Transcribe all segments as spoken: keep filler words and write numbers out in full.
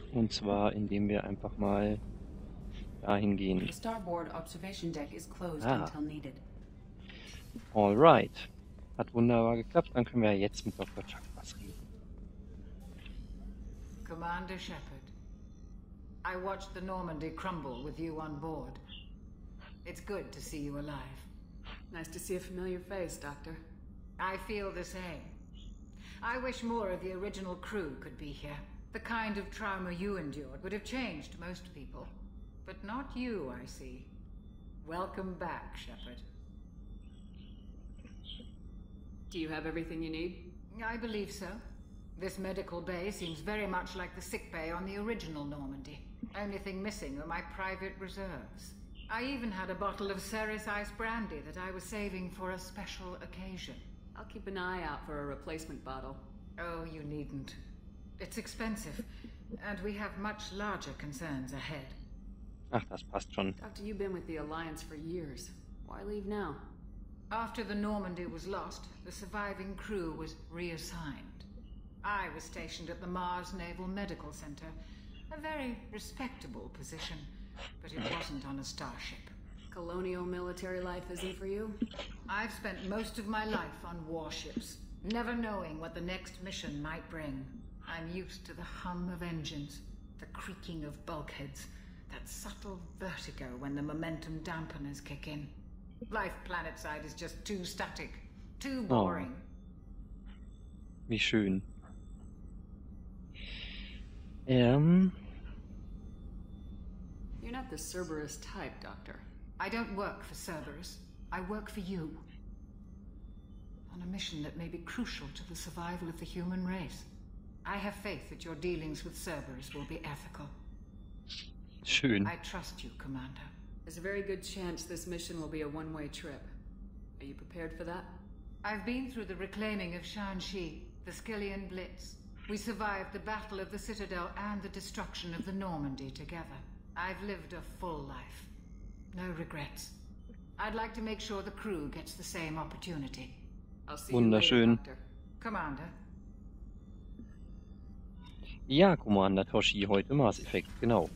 Und zwar, indem wir einfach mal dahin gehen. The starboard observation deck is closed Ah. until needed. Alright. Hat wunderbar geklappt. Dann können wir ja jetzt mit Doktor Chakras reden. Commander Shepard, I watched the Normandy crumble with you on board. It's good to see you alive. Nice to see a familiar face, Doctor. I feel the same. I wish more of the original crew could be here. The kind of trauma you endured would have changed most people. But not you, I see. Welcome back, Shepard. Do you have everything you need? I believe so. This medical bay seems very much like the sick bay on the original Normandy. Only thing missing are my private reserves. I even had a bottle of Ceres Ice brandy that I was saving for a special occasion. I'll keep an eye out for a replacement bottle. Oh, you needn't. It's expensive, and we have much larger concerns ahead. Ach, das passt schon. Doctor, you've been with the Alliance for years. Why leave now? After the Normandy was lost, the surviving crew was reassigned. I was stationed at the Mars Naval Medical Center, a very respectable position, but it wasn't on a starship. Colonial military life isn't for you? I've spent most of my life on warships, never knowing what the next mission might bring. I'm used to the hum of engines, the creaking of bulkheads, that subtle vertigo when the momentum dampeners kick in. Life planetside is just too static, too boring. Oh. Wie schön. Ähm. You're not the Cerberus type, Doctor. I don't work for Cerberus. I work for you. On a mission that may be crucial to the survival of the human race. I have faith that your dealings with Cerberus will be ethical. Schön. I trust you, Commander. There's a very good chance this mission will be a one-way trip. Are you prepared for that? I've been through the reclaiming of Shanxi, the Skillian Blitz. We survived the Battle of the Citadel and the destruction of the Normandy together. I've lived a full life. No regrets. I'd like to make sure the crew gets the same opportunity. I'll see you Wunderschön. later, Doctor. Commander. Ja, Commander Toshi, heute Mass Effect, genau.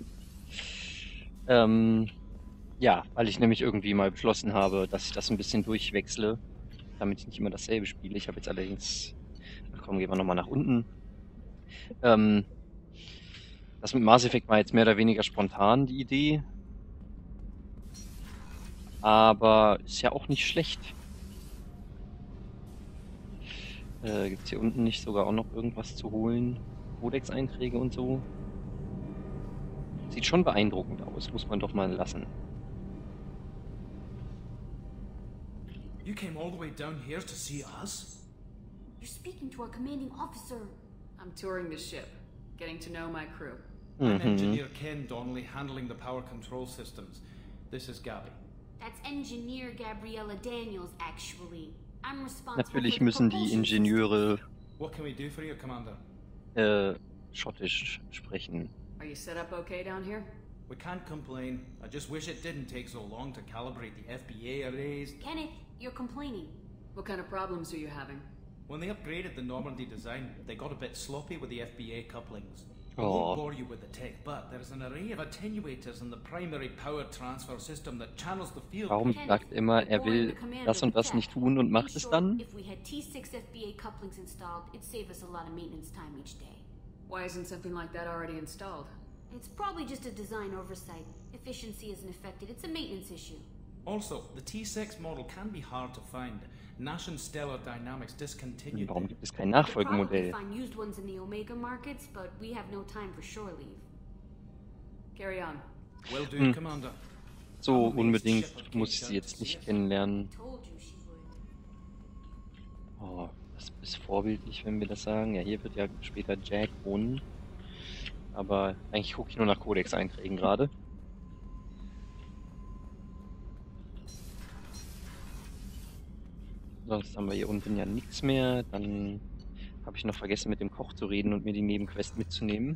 Ähm, ja, weil ich nämlich irgendwie mal beschlossen habe, dass ich das ein bisschen durchwechsle, damit ich nicht immer dasselbe spiele. Ich habe jetzt allerdings... Ach komm, gehen wir nochmal nach unten. Ähm, das mit Mass Effect war jetzt mehr oder weniger spontan, die Idee. Aber ist ja auch nicht schlecht. Äh, Gibt es hier unten nicht sogar auch noch irgendwas zu holen? Codex-Einträge und so? Sieht schon beeindruckend aus, muss man doch mal lassen. You came all the way down here to see us? You're speaking to our commanding officer. I'm touring the ship, getting to know my crew. I'm Mhm. Engineer Ken Donnelly, handling the power control systems. This is Gabby. That's Engineer Gabriella Daniels, actually. I'm responsible Natürlich for the müssen die propulsion Ingenieure What can we do for you, Commander? äh, Schottisch sprechen. Are you set up okay down here? We can't complain. I just wish it didn't take so long to calibrate the F B A arrays. system. Kenneth, you're complaining. What kind of problems are you having? When they upgraded the Normandy design, they got a bit sloppy with the F B A couplings. I Aw. won't bore you with the tech, but there's an array of attenuators in the primary power transfer system that channels the field. Warum sagt er immer, er will das und das nicht tun und macht es dann? If we had T six F B A couplings installed, it'd save us a lot of maintenance time each day. Why isn't something like that already installed? It's probably just a design oversight. Efficiency isn't affected. It's a maintenance issue. Also, the T six model can be hard to find. Nash and Stellar Dynamics discontinued Warum it. gibt es kein We could probably Nachfolgemodell? find used ones in the Omega markets, but we have no time for shore leave. Carry on. Will do, Hm. Commander. So unbedingt muss ich sie jetzt nicht kennenlernen. Told you she would. Oh, das ist vorbildlich, wenn wir das sagen. Ja, hier wird ja später Jack wohnen. Aber eigentlich gucke ich nur nach Codex-Einträgen gerade. Sonst haben wir hier unten ja nichts mehr. Dann habe ich noch vergessen, mit dem Koch zu reden und mir die Nebenquest mitzunehmen.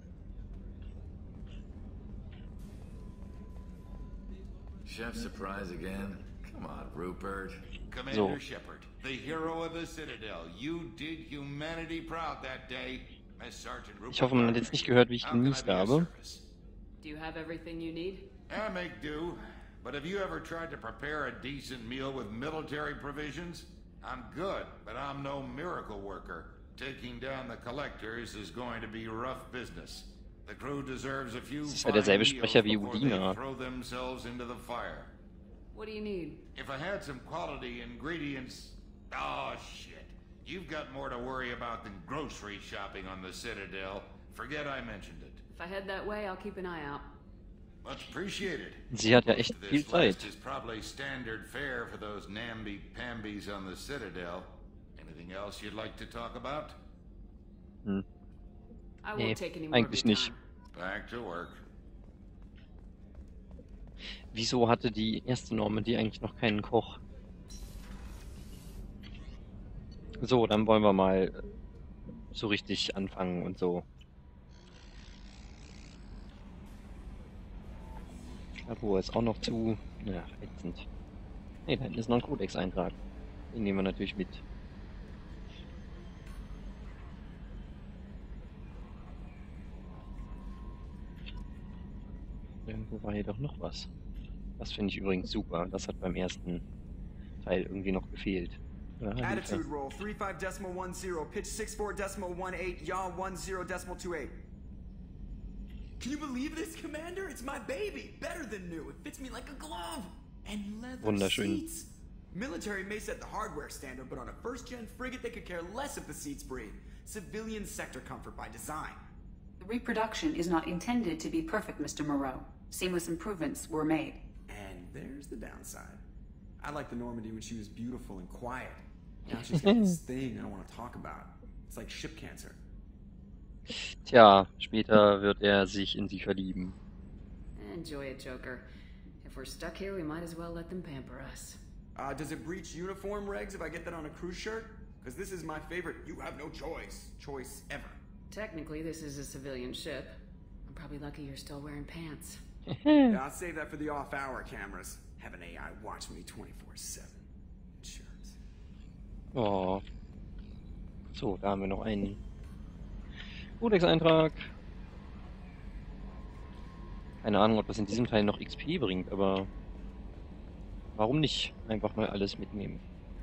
Chef surprise again? Come on, Rupert. Commander So. Shepard, the hero of the Citadel. You did humanity proud that day. Ich hoffe, man hat jetzt nicht gehört, wie ich genießt habe. Do you have everything you need? I make do, but have you ever tried to prepare a decent meal with military provisions? I'm good, but I'm no miracle worker. Taking down the collectors is going to be rough business. The crew deserves a few Das ist ja derselbe Sprecher wie before they Udina. throw themselves into the fire. What do you need? If I had some quality ingredients... Oh, shit. You've got more to worry about than grocery shopping on the Citadel. Forget I mentioned it. If I head that way, I'll keep an eye out. Much appreciated. Sie hat ja echt viel This Zeit. list is probably standard fare for those namby-pambies on the Citadel. Anything else you'd like to talk about? Hm. I won't Nee, take any more of eigentlich your nicht. time. Back to work. Wieso hatte die erste Normandy eigentlich noch keinen Koch? So, dann wollen wir mal so richtig anfangen und so. Labor ist auch noch zu. Ja, ätzend. Ne, da hinten ist noch ein Codex-Eintrag. Den nehmen wir natürlich mit. Irgendwo war hier doch noch was. Das finde ich übrigens super. Das hat beim ersten Teil irgendwie noch gefehlt. Ja, Attitude roll three five decimal one zero, pitch six four decimal one eight, yaw one zero decimal two eight. Can you believe this, Commander? It's my baby. Better than new. It fits me like a glove. And leather Wunderschön. seats. Military may set the hardware standard, but on a first-gen frigate, they could care less if the seats breathe. Civilian sector comfort by design. The reproduction is not intended to be perfect, Mister Moreau. Seamless improvements were made. And there's the downside. I liked the Normandy when she was beautiful and quiet. Now she's got this thing I don't want to talk about. It's like ship cancer. Tja, später wird er sich in sie verlieben. Enjoy it, Joker. If we're stuck here, we might as well let them pamper us. Uh, does it breach uniform regs if I get that on a cruise shirt? Because this is my favorite you have no choice choice ever. Technically, this is a civilian ship. I'm probably lucky you're still wearing pants. Yeah, I'll save that for the off-hour cameras. Have an A I watch me twenty-four seven. Insurance. Oh. So, da haben wir noch einen Codex-Eintrag. Keine Ahnung, ob das in diesem Teil noch X P bringt, aber warum nicht? Einfach mal alles mitnehmen.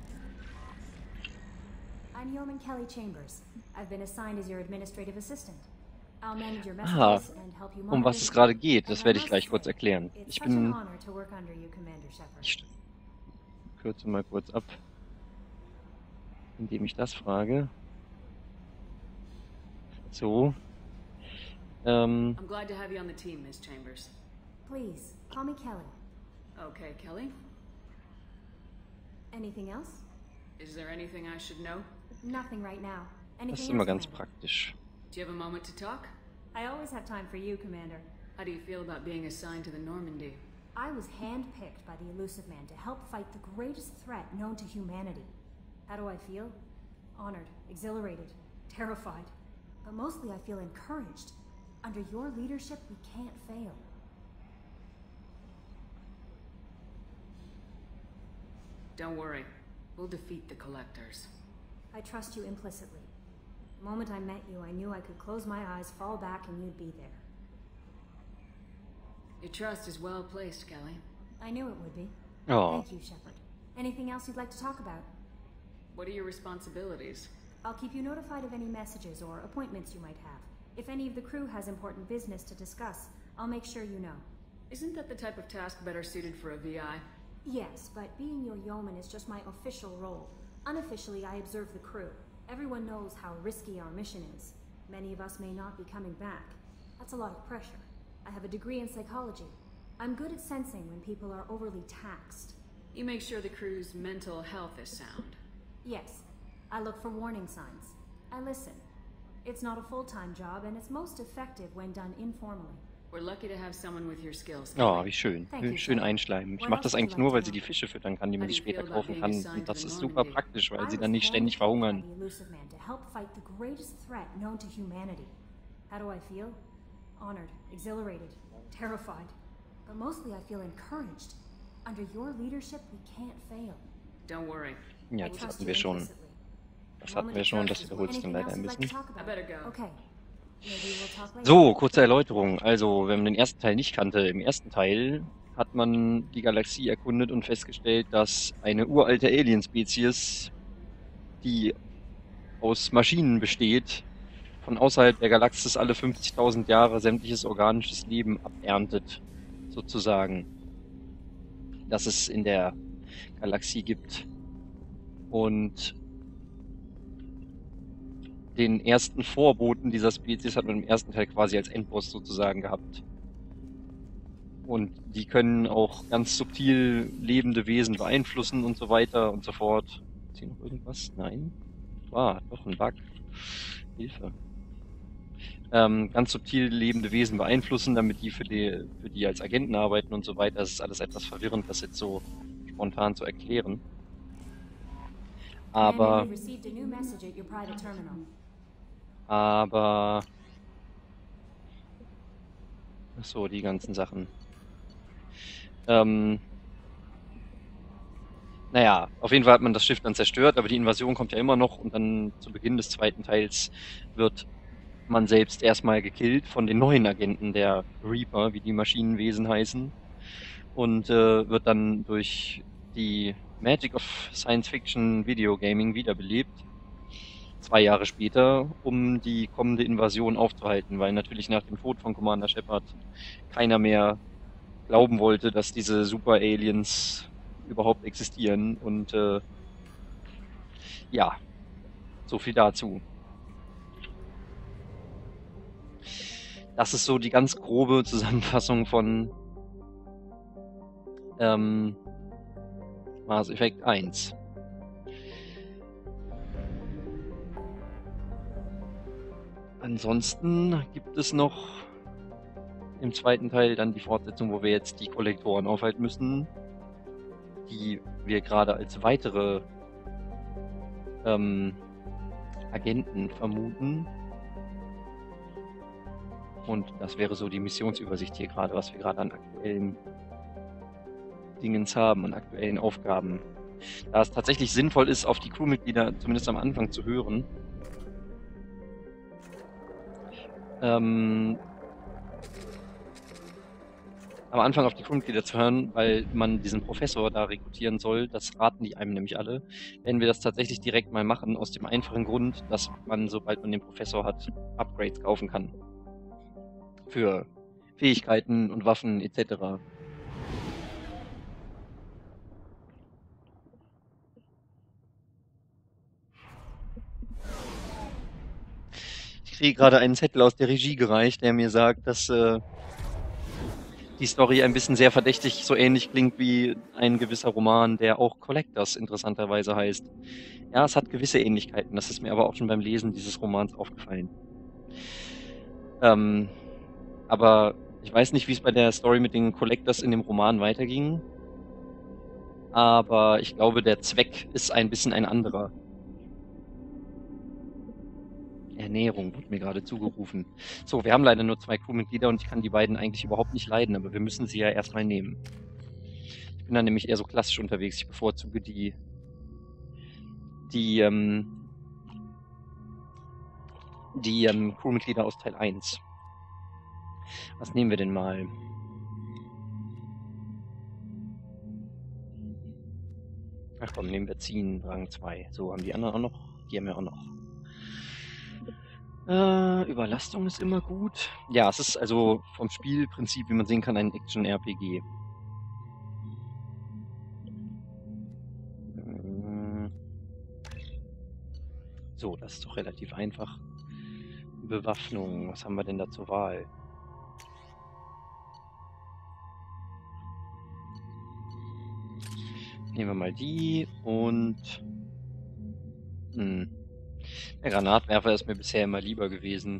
I'm Yeoman Kelly Chambers. I've been assigned as your administrative assistant. I'll manage your Aha, messages and help you um was es monitor gerade the- geht, das and I werde ich must gleich kurz say, erklären. it's Ich such an bin... honor to work under you, Commander Shepard. Ich kürze mal kurz ab, indem ich das frage. So. Ähm, I'm glad to have you on the team, Miss Chambers. Please, call me Kelly. Okay, Kelly. Anything else? Is there anything I should know? Nothing right now. das Anything ist immer else, ganz Commander? praktisch. Do you have a moment to talk? I always have time for you, Commander. How do you feel about being assigned to the Normandy? I was handpicked by the Elusive Man to help fight the greatest threat known to humanity. How do I feel? Honored, exhilarated, terrified. But mostly I feel encouraged. Under your leadership, we can't fail. Don't worry. We'll defeat the Collectors. I trust you implicitly. The moment I met you, I knew I could close my eyes, fall back, and you'd be there. Your trust is well placed, Kelly. I knew it would be. Oh, Thank you, Shepard. Anything else you'd like to talk about? What are your responsibilities? I'll keep you notified of any messages or appointments you might have. If any of the crew has important business to discuss, I'll make sure you know. Isn't that the type of task better suited for a V I? Yes, but being your yeoman is just my official role. Unofficially, I observe the crew. Everyone knows how risky our mission is. Many of us may not be coming back. That's a lot of pressure. I have a degree in psychology. I'm good at sensing when people are overly taxed. You make sure the crew's mental health is sound. Yes, I look for warning signs. I listen. It's not a full-time job, and it's most effective when done informally. We're lucky to have someone with your skills. oh, Kelly. wie schön. Thank you, Schön Shepard. einschleimen. Ich What mache else das would you eigentlich like nur, to weil know? sie die Fische füttern kann, die man How do sich you später feel about kaufen being kann. assigned Und to das the ist super Normandy? praktisch, weil I sie was dann nicht ständig handpicked verhungern. by the Elusive Man to help fight the greatest threat known to humanity. How do I feel? Honored, exhilarated, terrified. But mostly I feel encouraged. Under your leadership, we can't fail. Don't worry. Ja, I das trust hatten you wir schon. implicitly. Das hatten wir schon, das wiederholst du Anything leider else ein you'd like to bisschen. talk I about? better go. Okay. So, kurze Erläuterung. Also, wenn man den ersten Teil nicht kannte, im ersten Teil hat man die Galaxie erkundet und festgestellt, dass eine uralte Alienspezies, die aus Maschinen besteht, von außerhalb der Galaxis alle fünfzigtausend Jahre sämtliches organisches Leben aberntet, sozusagen, das es in der Galaxie gibt. Und den ersten Vorboten dieser Spezies hat man im ersten Teil quasi als Endboss sozusagen gehabt. Und die können auch ganz subtil lebende Wesen beeinflussen und so weiter und so fort. Ist hier noch irgendwas? Nein. Ah, doch ein Bug. Hilfe. Ähm, ganz subtil lebende Wesen beeinflussen, damit die für die für die als Agenten arbeiten und so weiter. Das ist alles etwas verwirrend, das jetzt so spontan zu erklären. Aber aber ach so, die ganzen Sachen. Ähm, naja, auf jeden Fall hat man das Schiff dann zerstört, aber die Invasion kommt ja immer noch und dann zu Beginn des zweiten Teils wird man selbst erstmal gekillt von den neuen Agenten der Reaper, wie die Maschinenwesen heißen, und äh, wird dann durch die Magic of Science Fiction Video Gaming wiederbelebt. Zwei Jahre später, um die kommende Invasion aufzuhalten, weil natürlich nach dem Tod von Commander Shepard keiner mehr glauben wollte, dass diese Super-Aliens überhaupt existieren. Und äh, ja, so viel dazu. Das ist so die ganz grobe Zusammenfassung von ähm, Mass Effect eins. Ansonsten gibt es noch im zweiten Teil dann die Fortsetzung, wo wir jetzt die Kollektoren aufhalten müssen, die wir gerade als weitere ähm, Agenten vermuten. Und das wäre so die Missionsübersicht hier gerade, was wir gerade an aktuellen Dingens haben, an aktuellen Aufgaben. Da es tatsächlich sinnvoll ist, auf die Crewmitglieder zumindest am Anfang zu hören. Ähm, am Anfang auf die Crewmitglieder zu hören, weil man diesen Professor da rekrutieren soll, das raten die einem nämlich alle. Wenn wir das tatsächlich direkt mal machen, aus dem einfachen Grund, dass man, sobald man den Professor hat, Upgrades kaufen kann. Für Fähigkeiten und Waffen et cetera. Ich kriege gerade einen Zettel aus der Regie gereicht, der mir sagt, dass äh, die Story ein bisschen sehr verdächtig so ähnlich klingt wie ein gewisser Roman, der auch Collectors interessanterweise heißt. Ja, es hat gewisse Ähnlichkeiten, das ist mir aber auch schon beim Lesen dieses Romans aufgefallen. Ähm, aber ich weiß nicht, wie es bei der Story mit den Collectors in dem Roman weiterging. Aber ich glaube, der Zweck ist ein bisschen ein anderer. Ernährung wird mir gerade zugerufen. So, wir haben leider nur zwei Crewmitglieder und ich kann die beiden eigentlich überhaupt nicht leiden, aber wir müssen sie ja erstmal nehmen. Ich bin da nämlich eher so klassisch unterwegs. Ich bevorzuge die die ähm, die ähm, Crewmitglieder aus Teil eins. Was nehmen wir denn mal? Ach komm, nehmen wir ziehen, Rang zwei. So, haben die anderen auch noch? Die haben wir auch noch. Äh, Überlastung ist immer gut. Ja, es ist also vom Spielprinzip, wie man sehen kann, ein Action-R P G. So, das ist doch relativ einfach. Bewaffnung, was haben wir denn da zur Wahl? Nehmen wir mal die und hm. Der Granatwerfer ist mir bisher immer lieber gewesen.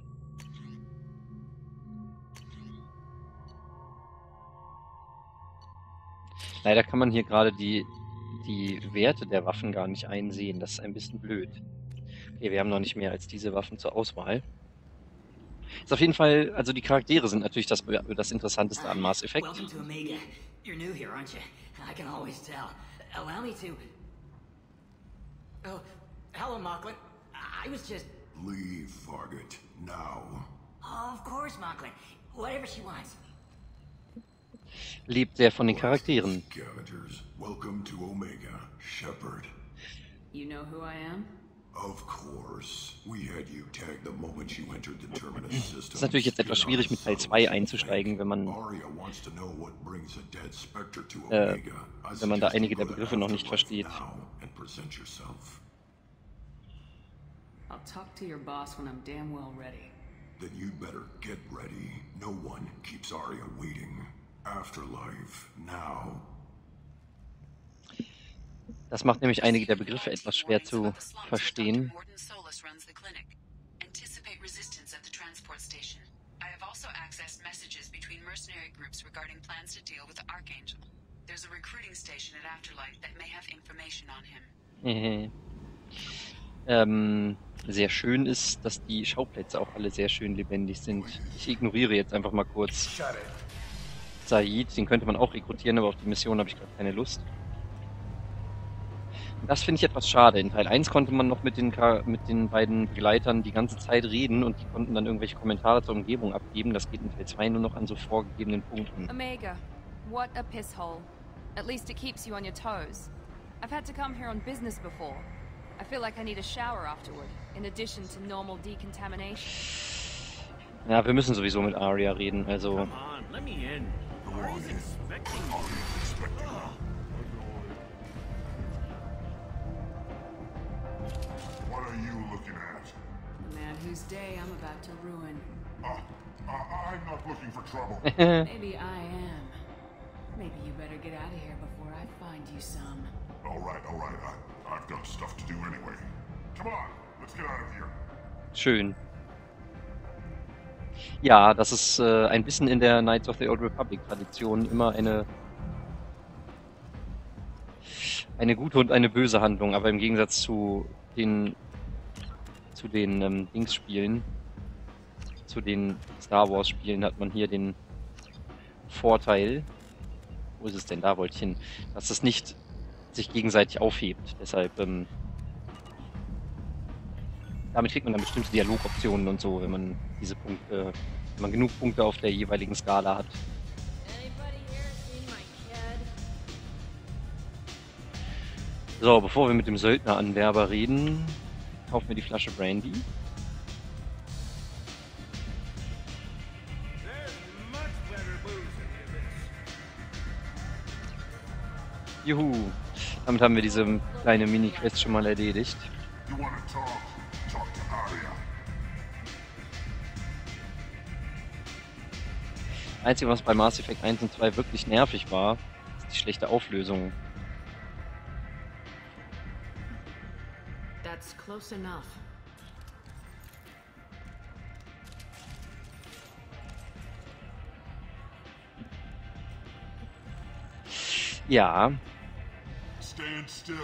Leider kann man hier gerade die, die Werte der Waffen gar nicht einsehen. Das ist ein bisschen blöd. Okay, wir haben noch nicht mehr als diese Waffen zur Auswahl. Ist auf jeden Fall, also die Charaktere sind natürlich das, das Interessanteste an Mass Effect. Welcome to Omega. You're new here, aren't you? I can always tell. Allow me to... Oh, hello, Mocklin. I was just... Leave, Fargate, now. course, Mocklin. Whatever she wants. Lebt sehr von den Charakteren. Scavengers, welcome to Omega, Shepard. You know who I am? Of course. We had you tagged the moment you entered the terminus system. Das ist natürlich jetzt etwas schwierig mit Teil zwei einzusteigen, wenn man äh, wenn man da einige der Begriffe noch nicht versteht. I'll talk to your boss when I'm damn well ready. Then you'd better get ready. No one keeps Arya waiting. Afterlife, now. Das macht nämlich einige der Begriffe etwas schwer zu verstehen. ähm, sehr schön ist, dass die Schauplätze auch alle sehr schön lebendig sind. Ich ignoriere jetzt einfach mal kurz Said, den könnte man auch rekrutieren, aber auf die Mission habe ich gerade keine Lust. Das finde ich etwas schade. In Teil eins konnte man noch mit den, mit den beiden Begleitern die ganze Zeit reden und die konnten dann irgendwelche Kommentare zur Umgebung abgeben. Das geht in Teil zwei nur noch an so vorgegebenen Punkten. Omega, what a pisshole. At least it keeps you on your toes. I've had to come here on business before. I feel like I need a shower afterward, in addition to normal decontamination. Ja, wir müssen sowieso mit Arya reden, also... Come on, let me in. Arya's expecting you. What are you looking at? The man whose day I'm about to ruin. Uh, uh, I'm not looking for trouble. Maybe I am. Maybe you better get out of here before I find you some. All right, all right. I, I've got stuff to do anyway. Come on, let's get out of here. Schön. Ja, das ist äh, ein bisschen in der Knights of the Old Republic Tradition immer eine eine gute und eine böse Handlung, aber im Gegensatz zu den zu den ähm, Dings-Spielen, zu den Star Wars Spielen hat man hier den Vorteil, wo ist es denn, da wollte ich hin, dass es nicht sich gegenseitig aufhebt, deshalb ähm, damit kriegt man dann bestimmte Dialogoptionen und so, wenn man diese Punkte, wenn man genug Punkte auf der jeweiligen Skala hat. So, bevor wir mit dem Söldneranwerber reden, kaufen wir die Flasche Brandy. Juhu, damit haben wir diese kleine Mini-Quest schon mal erledigt. Einzige, was bei Mass Effect eins und zwei wirklich nervig war, ist die schlechte Auflösung. That's close enough. Ja. Stand still.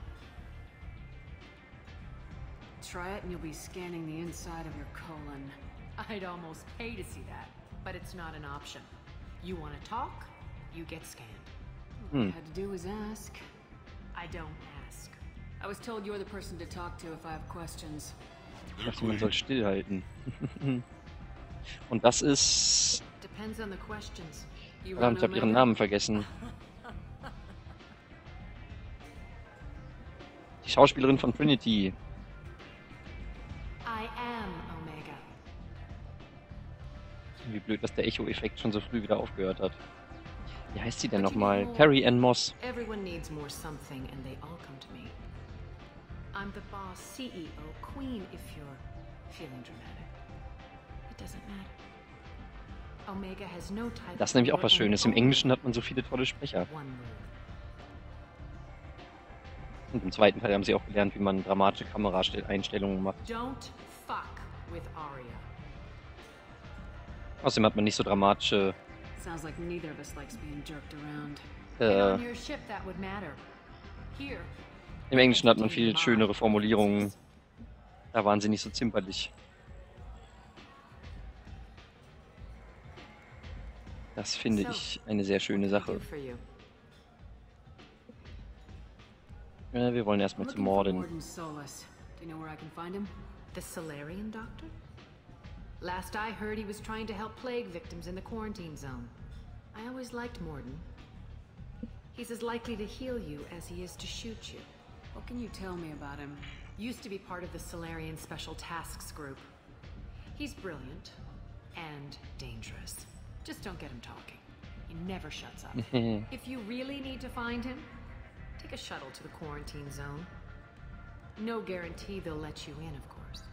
Try it and you'll be scanning the inside of your colon. I'd almost pay to see that, but it's not an option. You want to talk, you get scanned. All Hmm. I had to do was ask. I don't ask. I was told you're the person to talk to if I have questions. Ich dachte, man soll stillhalten. Und das ist... Depends on the questions. You Verdammt, ich habe ihren Namen vergessen. Die Schauspielerin von Trinity. I am Omega. Wie blöd, dass der Echo-Effekt schon so früh wieder aufgehört hat. Wie heißt sie denn nochmal? Carrie Ann Moss. Everyone needs more something and they all come to me. I'm the boss, C E O, queen if you're feeling dramatic. It doesn't matter. Omega has no title. Das ist nämlich auch was Schönes. Im Englischen hat man so viele tolle Sprecher. One rule. Und im zweiten Teil haben sie auch gelernt, wie man dramatische Kameraeinstellungen macht. Don't fuck with Arya. Außerdem hat man nicht so dramatische... Sounds like neither of us likes being jerked around. Äh, On your ship that would matter. Here. Im Englischen hat man viel schönere Formulierungen. Da waren sie nicht so zimperlich. Das finde ich eine sehr schöne Sache. Ja, wir wollen erstmal zu Morden. Warden Solas. Do you know where I can find him? The Salarian doctor? Last I heard, he was trying to help plague victims in the quarantine zone. I always liked Morden. He's as likely to heal you as he is to shoot you. What can you tell me about him? Used to be part of the Solarian Special Tasks Group. He's brilliant and dangerous. Just don't get him talking. He never shuts up. If you really need to find him, take a shuttle to the quarantine zone. No guarantee they'll let you in, of course.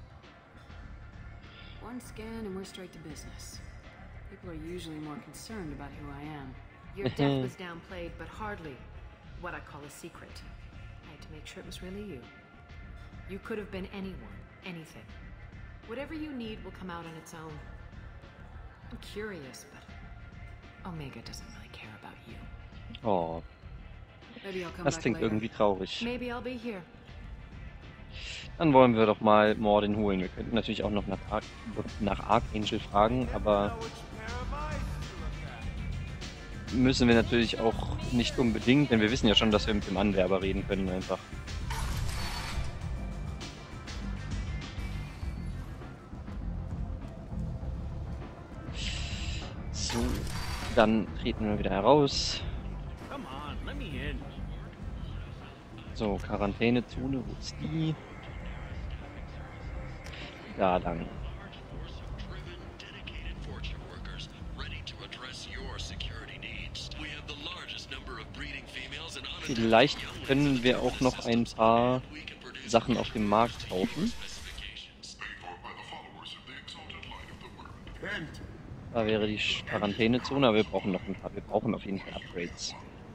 One scan and we're straight to business. People are usually more concerned about who I am. Your death was downplayed, but hardly what I call a secret. I had to make sure it was really you. You could have been anyone, anything. Whatever you need will come out on its own. I'm curious, but Omega doesn't really care about you. Oh. Maybe I'll come Das back klingt later. irgendwie traurig. Maybe I'll be here. Dann wollen wir doch mal Morden holen. Wir könnten natürlich auch noch nach, Arch nach Archangel fragen, aber müssen wir natürlich auch nicht unbedingt, denn wir wissen ja schon, dass wir mit dem Anwerber reden können einfach. So, dann treten wir wieder heraus. So, Quarantänezone, wo ist die? Da lang. Vielleicht können wir auch noch ein paar Sachen auf dem Markt kaufen. Da wäre die Quarantänezone, aber wir brauchen noch ein paar. Wir brauchen auf jeden Fall Upgrades.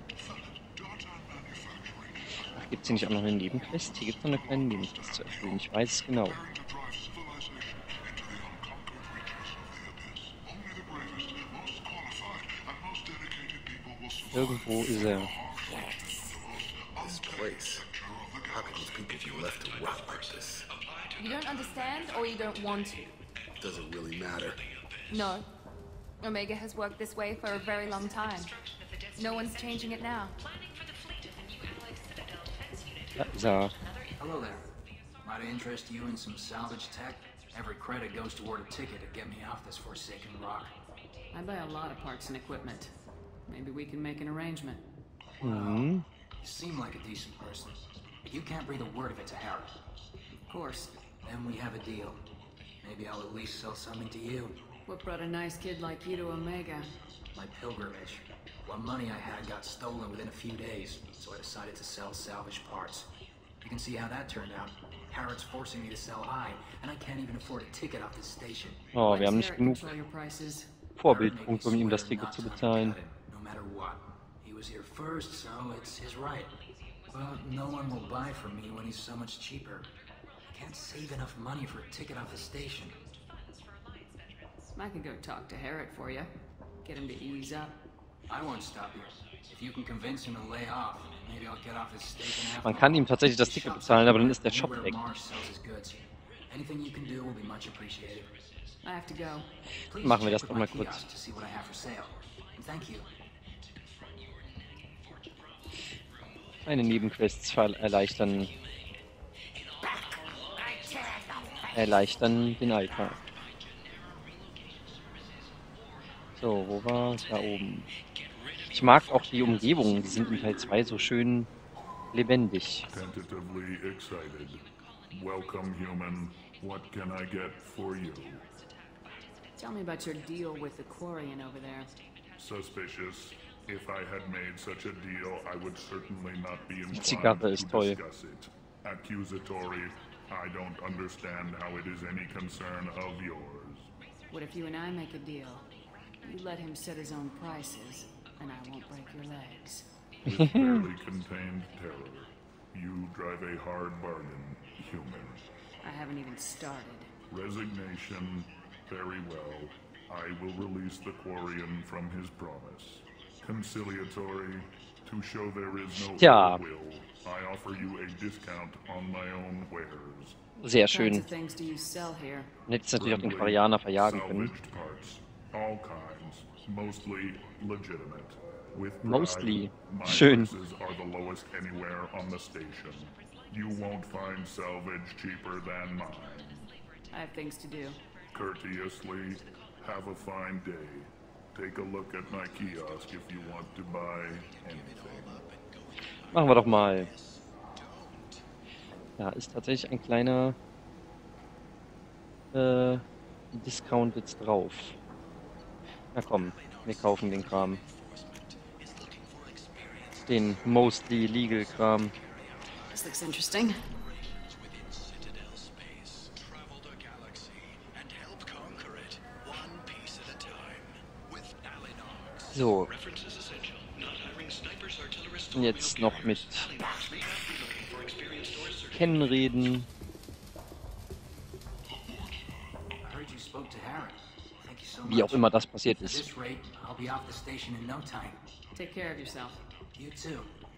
Gibt es hier nicht auch noch eine Nebenquest? Hier gibt es noch eine kleine Nebenquest zu erfüllen. Ich weiß es genau. Irgendwo ist er. You don't understand, or you don't want to? Doesn't really matter. No. Omega has worked this way for a very long time. No one's changing it now. Da ist er. Hello there. Might I interest you in some salvage tech? Every credit goes toward a ticket to get me off this forsaken rock. I buy a lot of parts and equipment. Maybe we can make an arrangement. Mhm. You seem like a decent person, but you can't breathe a word of it to Harry. Of course. Then we have a deal. Maybe I'll at least sell something to you. What brought a nice kid like you to Omega? My pilgrimage. What money I had got stolen within a few days, so I decided to sell salvaged parts. You can see how that turned out. Harrod's forcing me to sell high, and I can't even afford a ticket off this station. Oh, wir haben nicht genug Vorbildpunkte, um ihm das Ticket zu bezahlen. No matter what. He was here first, so it's his right. Well, no one will buy from me when he's so much cheaper. I can't save enough money for a ticket off the station. I could go talk to Harrod for you. Get him to ease up. I won't stop you. If you can convince him to lay off, maybe I'll get off this station after. Man kann ihm tatsächlich das Ticket bezahlen, aber dann ist der Shop weg. Anything you can do will be much appreciated. I have to go. Machen wir das doch mal kurz. Eine Nebenquests erleichtern erleichtern den Alltag. So, wo war da oben? Ich mag auch die Umgebungen, die sind in Teil zwei so schön lebendig. Tentatively excited. Welcome, human. What can I get for you? Tell me about your deal with the Quarian over there. Suspicious. If I had made such a deal, I would certainly not be inclined Zigarre to ist toll. discuss it. Accusatory. I don't understand how it is any concern of yours. What if you and I make a deal? You let him set his own prices, and I won't break your legs. With barely contained terror, you drive a hard bargain, human. I haven't even started. Resignation. Very well. I will release the Quarian from his promise. Conciliatory. To show there is no Tja. ill will, I offer you a discount on my own wares. Sehr What schön. kinds of things do you sell here? Man hätte es natürlich auch den Quarianer verjagen können. Salvaged parts. All kinds. Mostly legitimate. With pride, Mostly. my Schön. prices are the lowest anywhere on the station. You won't find salvage cheaper than mine. I have things to do. courteously, have a fine day. Take a look at my kiosk if you want to buy anything. Machen wir doch mal. Da ist tatsächlich ein kleiner äh, Discount jetzt drauf. Na komm, wir kaufen den Kram. Den mostly legal Kram. This looks interesting. So. Und jetzt noch mit Ken reden. Wie auch immer das passiert ist. Take care of yourself. You too.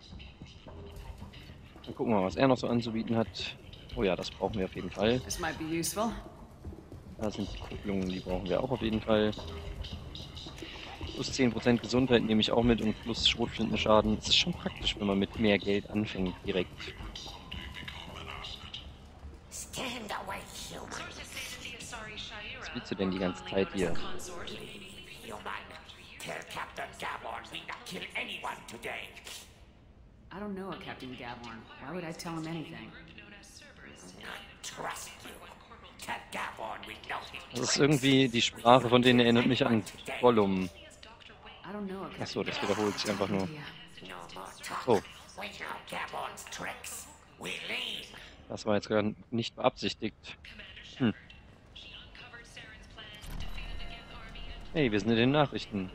Dann gucken wir mal, was er noch so anzubieten hat. Oh ja, das brauchen wir auf jeden Fall. This might be useful. Da sind die Kupplungen, die brauchen wir auch auf jeden Fall. Plus zehn Prozent Gesundheit nehme ich auch mit und plus Schrotflintenschaden. Das ist schon praktisch, wenn man mit mehr Geld anfängt direkt. Was willst du denn die ganze Zeit hier? I don't know a Captain Gavorn. Why would I tell him anything? Das ist irgendwie, die Sprache von denen erinnert mich an Gollum. Achso, das wiederholt sich einfach nur. Oh. Das war jetzt gerade nicht beabsichtigt. Hm. Hey, wir sind in den Nachrichten.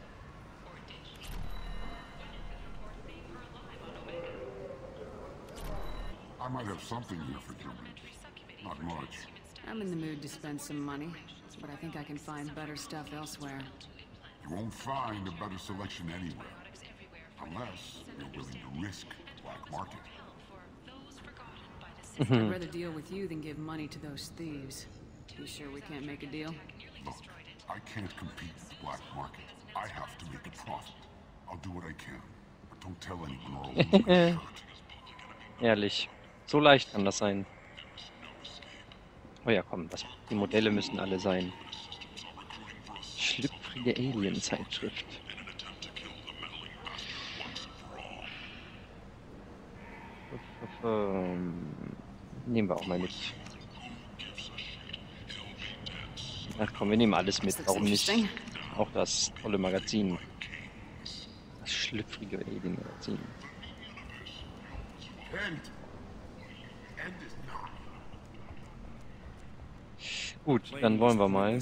I might have something here for Jimmy. Not much. I'm in the mood to spend some money, but I think I can find better stuff elsewhere. You won't find a better selection anywhere. Unless you're willing to risk the black market. I'd rather deal with you than give money to those thieves. You sure we can't make a deal? Look, I can't compete with the black market. I have to make a profit. I'll do what I can, but don't tell anyone or I'll lose my shirt. Ehrlich, so leicht kann das sein. Oh ja, komm, das, die Modelle müssen alle sein. Schlüpfrige Alien-Zeitschrift. Nehmen wir auch mal mit. Ach komm, wir nehmen alles mit. Warum nicht? Auch das tolle Magazin. Das schlüpfrige Alien-Magazin. Gut, dann wollen wir mal.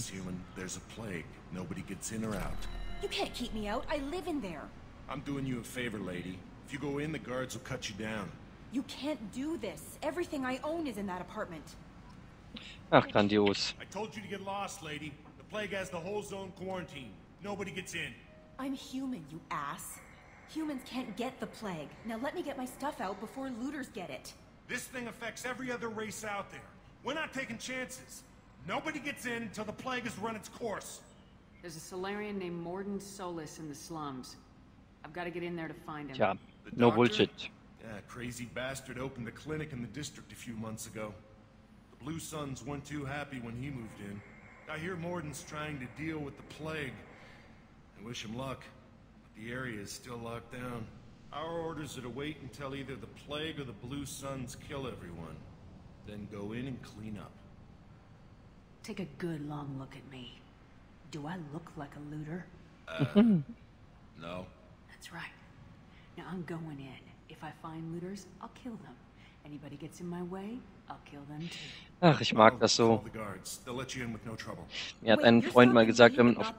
You can't keep me out. I live in there. I'm doing you a favor, lady. If you go in, the guards will cut you down. You can't do this. Everything I own is in that apartment. Ach, grandios. I told you to get lost, lady. The plague has the whole zone quarantined. Nobody gets in. I'm human, you ass. Humans can't get the plague. Now let me get my stuff out before looters get it. This thing affects every other race out there. We're not taking chances. Nobody gets in until the plague has run its course. There's a Solarian named Morden Solis in the slums. I've got to get in there to find him. Tja, no bullshit. Yeah, crazy bastard opened a clinic in the district a few months ago. The Blue Suns weren't too happy when he moved in. I hear Morden's trying to deal with the plague. I wish him luck, but the area is still locked down. Our orders are to wait until either the plague or the Blue Suns kill everyone. Then go in and clean up. Take a good long look at me. Do I look like a looter? Uh, no. That's right. Now I'm going in. If I find looters, I'll kill them. Anybody gets in my way, I'll kill them too. Ach, ich mag das so. Mir hat ein Freund mal gesagt, wenn man auf,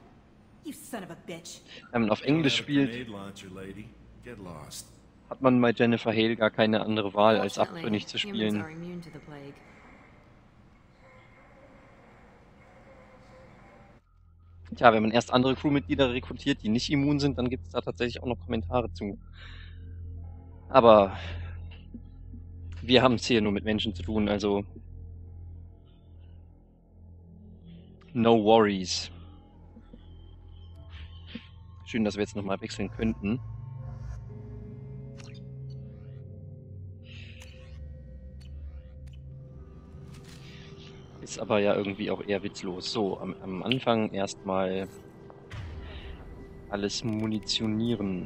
wenn man auf Englisch spielt, hat man bei Jennifer Hale gar keine andere Wahl, als abtrünnig zu spielen. Tja, wenn man erst andere Crewmitglieder rekrutiert, die nicht immun sind, dann gibt es da tatsächlich auch noch Kommentare zu. Aber wir haben es hier nur mit Menschen zu tun, also no worries. Schön, dass wir jetzt nochmal wechseln könnten. ist aber ja irgendwie auch eher witzlos. So, am, am Anfang erstmal alles munitionieren,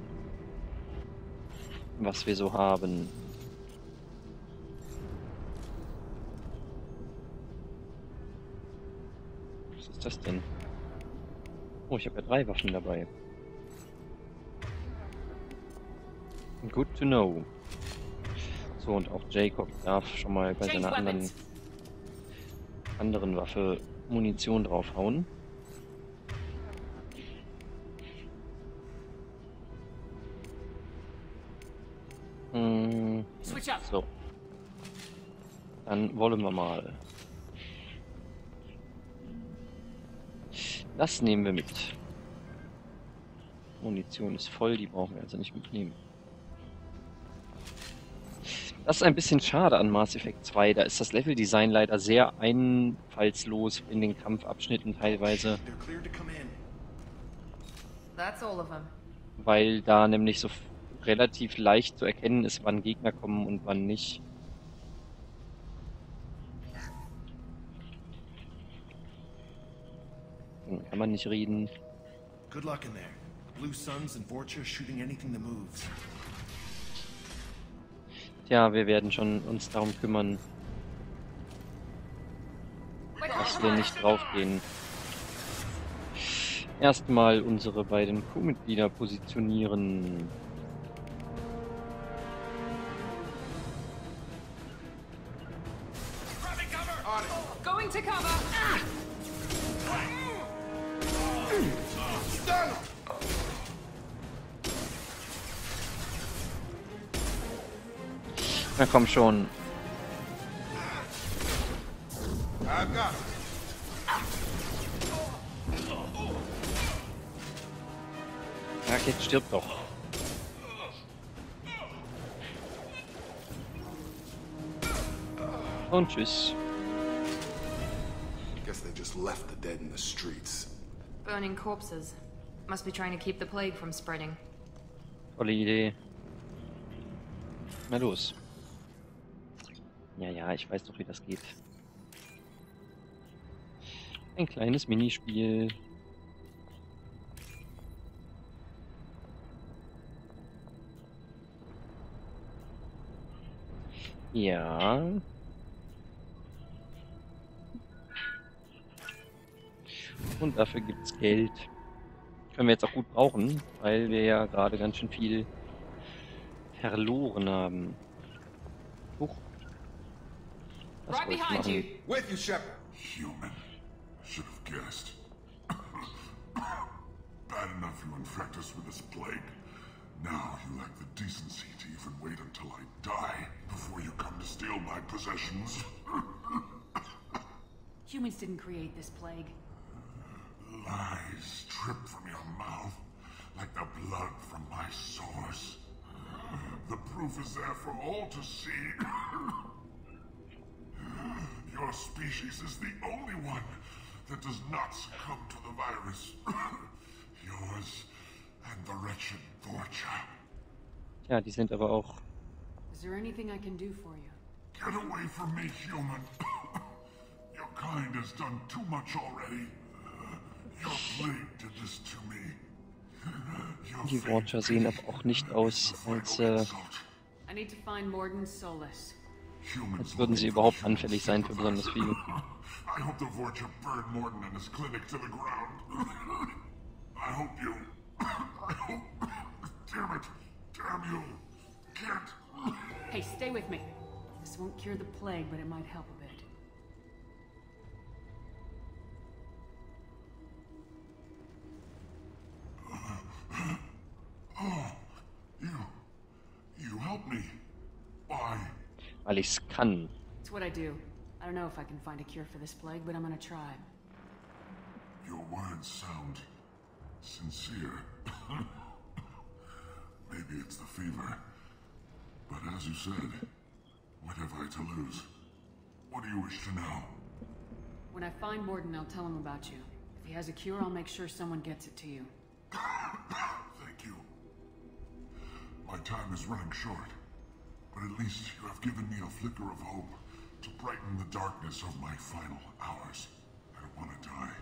was wir so haben. Was ist das denn? Oh, ich habe ja drei Waffen dabei. Good to know. So, und auch Jacob darf schon mal bei seiner anderen, anderen Waffe Munition draufhauen. Hm, so. Dann wollen wir mal. Das nehmen wir mit. Munition ist voll, die brauchen wir also nicht mitnehmen. Das ist ein bisschen schade an Mass Effect zwei. Da ist das Leveldesign leider sehr einfallslos in den Kampfabschnitten teilweise. That's all of them. Weil da nämlich so relativ leicht zu erkennen ist, wann Gegner kommen und wann nicht. Dann kann man nicht reden. Good luck in there. Blue Suns and Vorcha shooting anything that moves. Tja, wir werden schon uns darum kümmern, dass wir nicht draufgehen. Erstmal unsere beiden Crewmitglieder positionieren. Going to cover! Na komm schon. Ja, jetzt stirbt doch. Und tschüss. Guess they just left the dead in the streets. Burning corpses. Must be trying to keep the plague from spreading. Tolle Idee. Na los. Ja, ja, ich weiß doch, wie das geht. Ein kleines Minispiel. Ja. Und dafür gibt's Geld. Können wir jetzt auch gut brauchen, weil wir ja gerade ganz schön viel verloren haben. Huch. Was Right wollte ich behind you. machen? With you, Shepard. Human. Should have guessed. Bad enough you infect us with this plague. Now you lack the decency to even wait until I die before you come to steal my possessions. Humans didn't create this plague. Lies drip from your mouth like the blood from my sores. The proof is there for all to see. Your species is the only one that does not succumb to the virus. Yours and the wretched Vorcha. Ja, die sind aber auch... Is there anything I can do for you? Get away from me, human. Your kind has done too much already. Your plague did this to me. Die Vorcha sehen aber auch nicht aus, als, äh, I need to find Mordin Solus. als würden sie überhaupt anfällig sein für besonders viel. I hope the Vorcha burned Mordin and his clinic to the ground. I hope you... I hope... Damn it! Damn you! Can't... Hey, stay with me. This won't cure the plague, but it might help a bit. Oh, you... You help me. Why? Weil ich's kann. It's what I do. I don't know if I can find a cure for this plague, but I'm gonna try. Your words sound... sincere. Maybe it's the fever. But as you said, what have I to lose? What do you wish to know? When I find Mordin, I'll tell him about you. If he has a cure, I'll make sure someone gets it to you. Thank you. My time is running short, but at least you have given me a flicker of hope To brighten the darkness of my final hours. I don't want to die.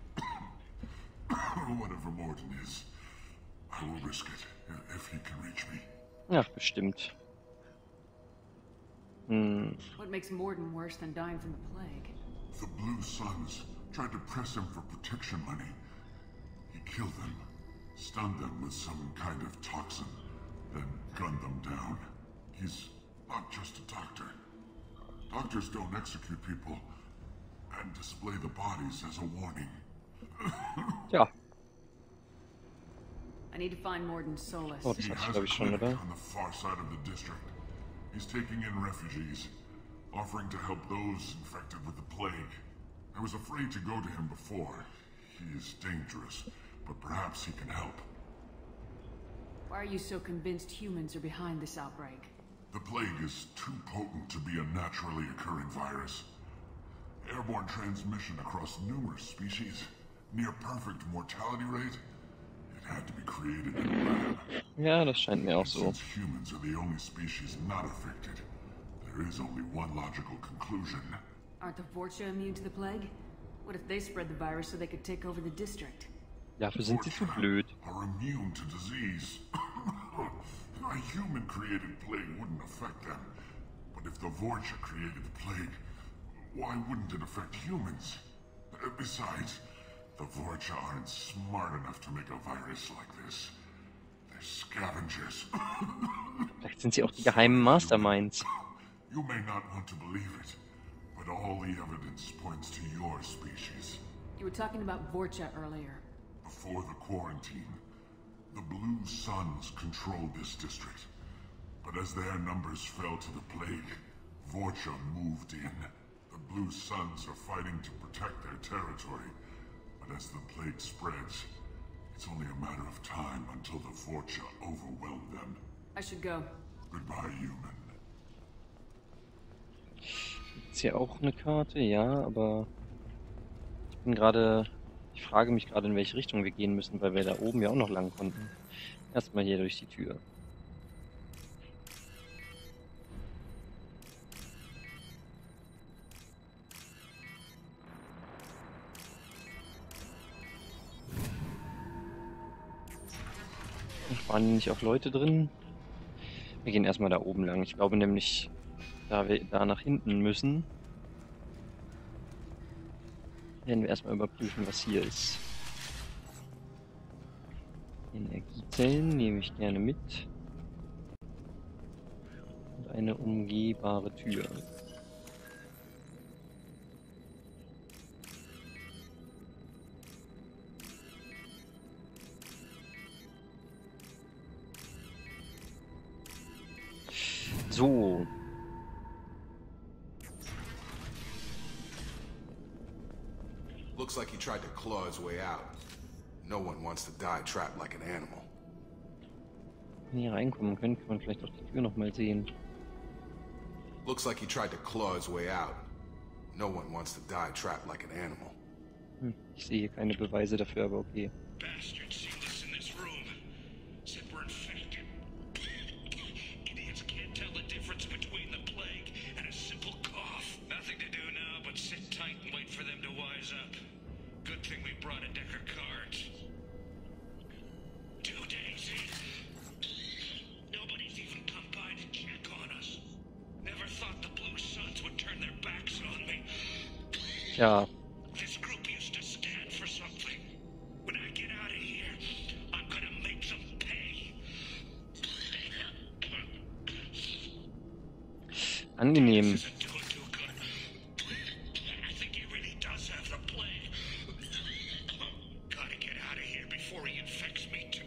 Whatever Morden is, I will risk it if he can reach me. Ach, bestimmt. Hm. What makes Morden worse than dying from the plague? The Blue Suns tried to press him for protection money. He killed them, stunned them with some kind of toxin, then gunned them down. He's not just a doctor. Doctors don't execute people and display the bodies as a warning. Ja. I need to find Morden Solus. Oh, das hatte ich, glaube ich, schon, oder? On the far side of the district. He's taking in refugees, offering to help those infected with the plague. I was afraid to go to him before. He is dangerous, but perhaps he can help. Why are you so convinced humans are behind this outbreak? The plague is too potent to be a naturally occurring virus. Airborne transmission across numerous species, near perfect mortality rate. It had to be created in a lab. Ja, das scheint mir auch so. Since humans are the only species not affected, there is only one logical conclusion. Aren't the Vorcha immune to the plague? What if they spread the virus so they could take over the district? Dafür sind sie zu blöd. Are immune to disease. A human-created plague wouldn't affect them. But if the Vorcha created the plague, why wouldn't it affect humans? Besides, the Vorcha aren't smart enough to make a virus like this. They're scavengers. Vielleicht sind sie auch die geheimen Masterminds. You may not want to believe it, but all the evidence points to your species. You were talking about Vorcha earlier. Before the quarantine, the Blue Suns controlled this district. But as their numbers fell to the plague, Vorcha moved in. The Blue Suns are fighting to protect their territory. But as the plague spreads, it's only a matter of time until the Vorcha overwhelm them. I should go. Goodbye, human. Ist hier auch eine Karte? Ja, aber ich bin gerade... Ich frage mich gerade, in welche Richtung wir gehen müssen, weil wir da oben ja auch noch lang konnten. Erstmal hier durch die Tür. Waren nicht auch Leute drin? Wir gehen erstmal da oben lang. Ich glaube nämlich, da wir da nach hinten müssen, werden wir erstmal überprüfen, was hier ist. Energiezellen nehme ich gerne mit. Und eine umgehbare Tür. So. Looks like he tried to claw his way out. No one wants to die trapped like an animal. Wenn wir hier reinkommen können, kann man vielleicht auch die Tür noch mal sehen. Looks like he tried to claw his way out. No one wants to die trapped like an animal. Hm, ich sehe hier keine Beweise dafür, aber okay. Bastards sealed us in this room. Said we're infected. Idiots can't tell the difference between the plague and a simple cough. Nothing to do now but sit tight and wait for them to wise up. Good thing we brought a deck of cards. Two days in. Nobody's even come by to check on us. Never thought the Blue Suns would turn their backs on me. Ja. This group used to stand for something. When I get out of here, I'm gonna make them pay. Angenehm. I think he really does have the plague. Gotta get out of here before he infects me too.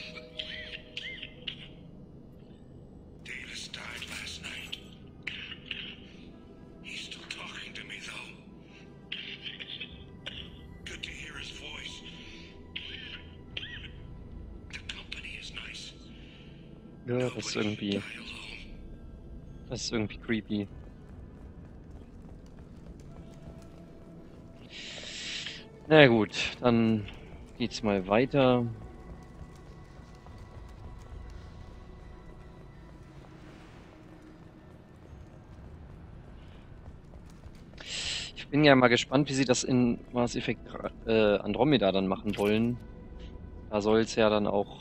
Davis died last night. He's still talking to me though. Good to hear his voice. The company is nice. Ja, das ist irgendwie... Das ist irgendwie creepy. Na gut, dann geht's mal weiter. Ich bin ja mal gespannt, wie sie das in Mass Effect äh, Andromeda dann machen wollen. Da soll es ja dann auch...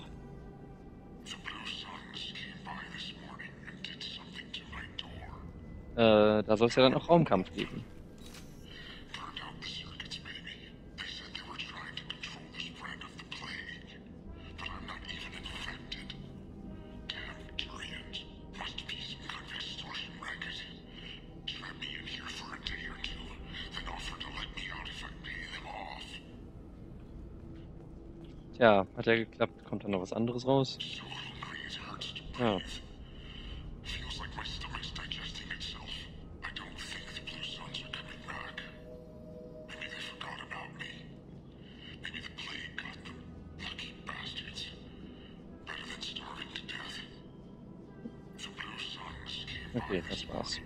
Äh, da soll es ja dann auch Raumkampf geben. Tja, hat ja geklappt. Kommt dann noch was anderes raus? Ja. Okay, das war's.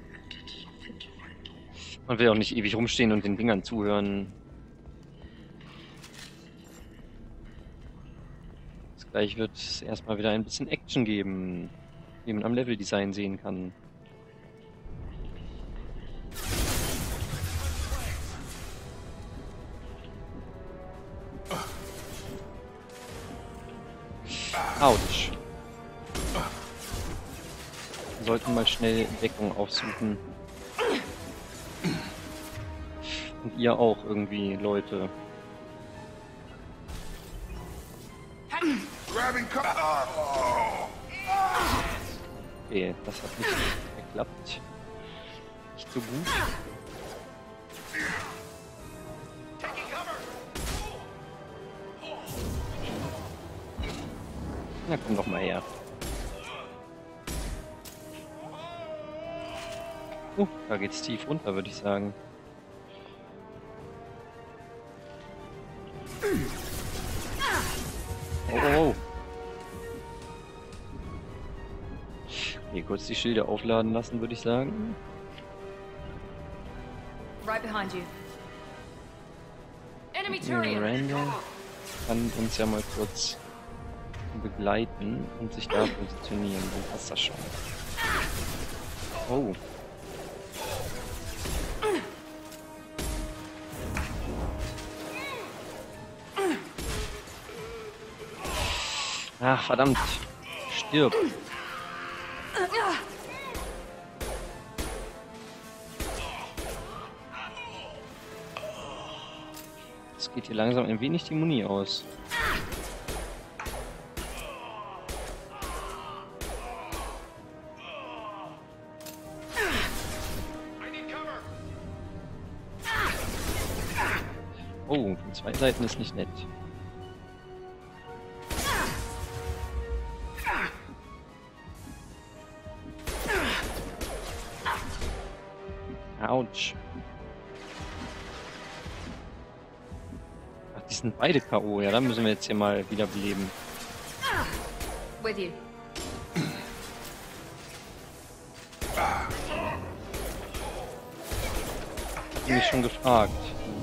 Man will auch nicht ewig rumstehen und den Dingern zuhören. Gleich wird es erstmal wieder ein bisschen Action geben, wie man am Leveldesign sehen kann. Autsch. Wir sollten mal schnell Deckung aufsuchen. Und ihr auch irgendwie, Leute. Okay, das hat nicht geklappt. Nicht so gut. Na komm doch mal her. Oh, da geht's tief runter, würde ich sagen. Oh, oh, oh. Hier kurz die Schilder aufladen lassen, würde ich sagen. Right behind you. Enemy Miranda kann uns ja mal kurz begleiten und sich da positionieren. Dann passt das schon. Oh. Ach, verdammt. Stirb. Es geht hier langsam ein wenig die Muni aus. Oh, von zwei Seiten ist nicht nett. Autsch. Ach, die sind beide K O. Ja, dann müssen wir jetzt hier mal wiederbeleben. With you. Ich hab mich schon gefragt.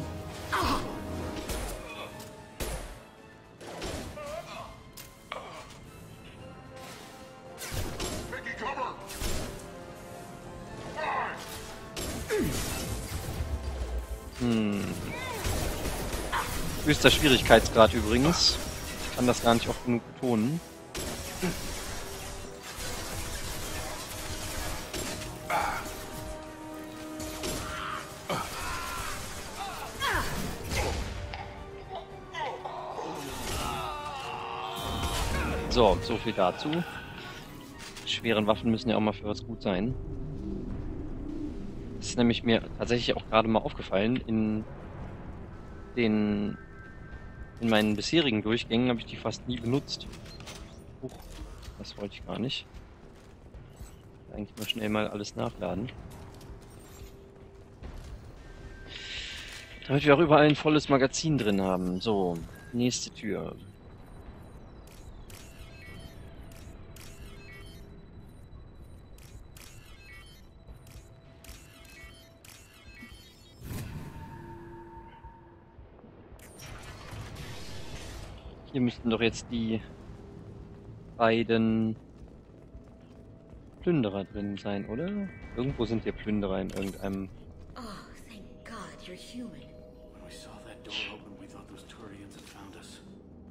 Hm. Höchster Schwierigkeitsgrad übrigens. Ich kann das gar nicht oft genug betonen. So, so viel dazu. Die schweren Waffen müssen ja auch mal für was gut sein. Das ist nämlich mir tatsächlich auch gerade mal aufgefallen. In den in meinen bisherigen Durchgängen habe ich die fast nie benutzt. Huch, das wollte ich gar nicht. Eigentlich mal schnell mal alles nachladen. Damit wir auch überall ein volles Magazin drin haben. So, nächste Tür. Hier müssten doch jetzt die beiden Plünderer drin sein, oder? Irgendwo sind hier Plünderer in irgendeinem... Oh, thank God you're human. When we saw that door open, we thought those Turians had found us.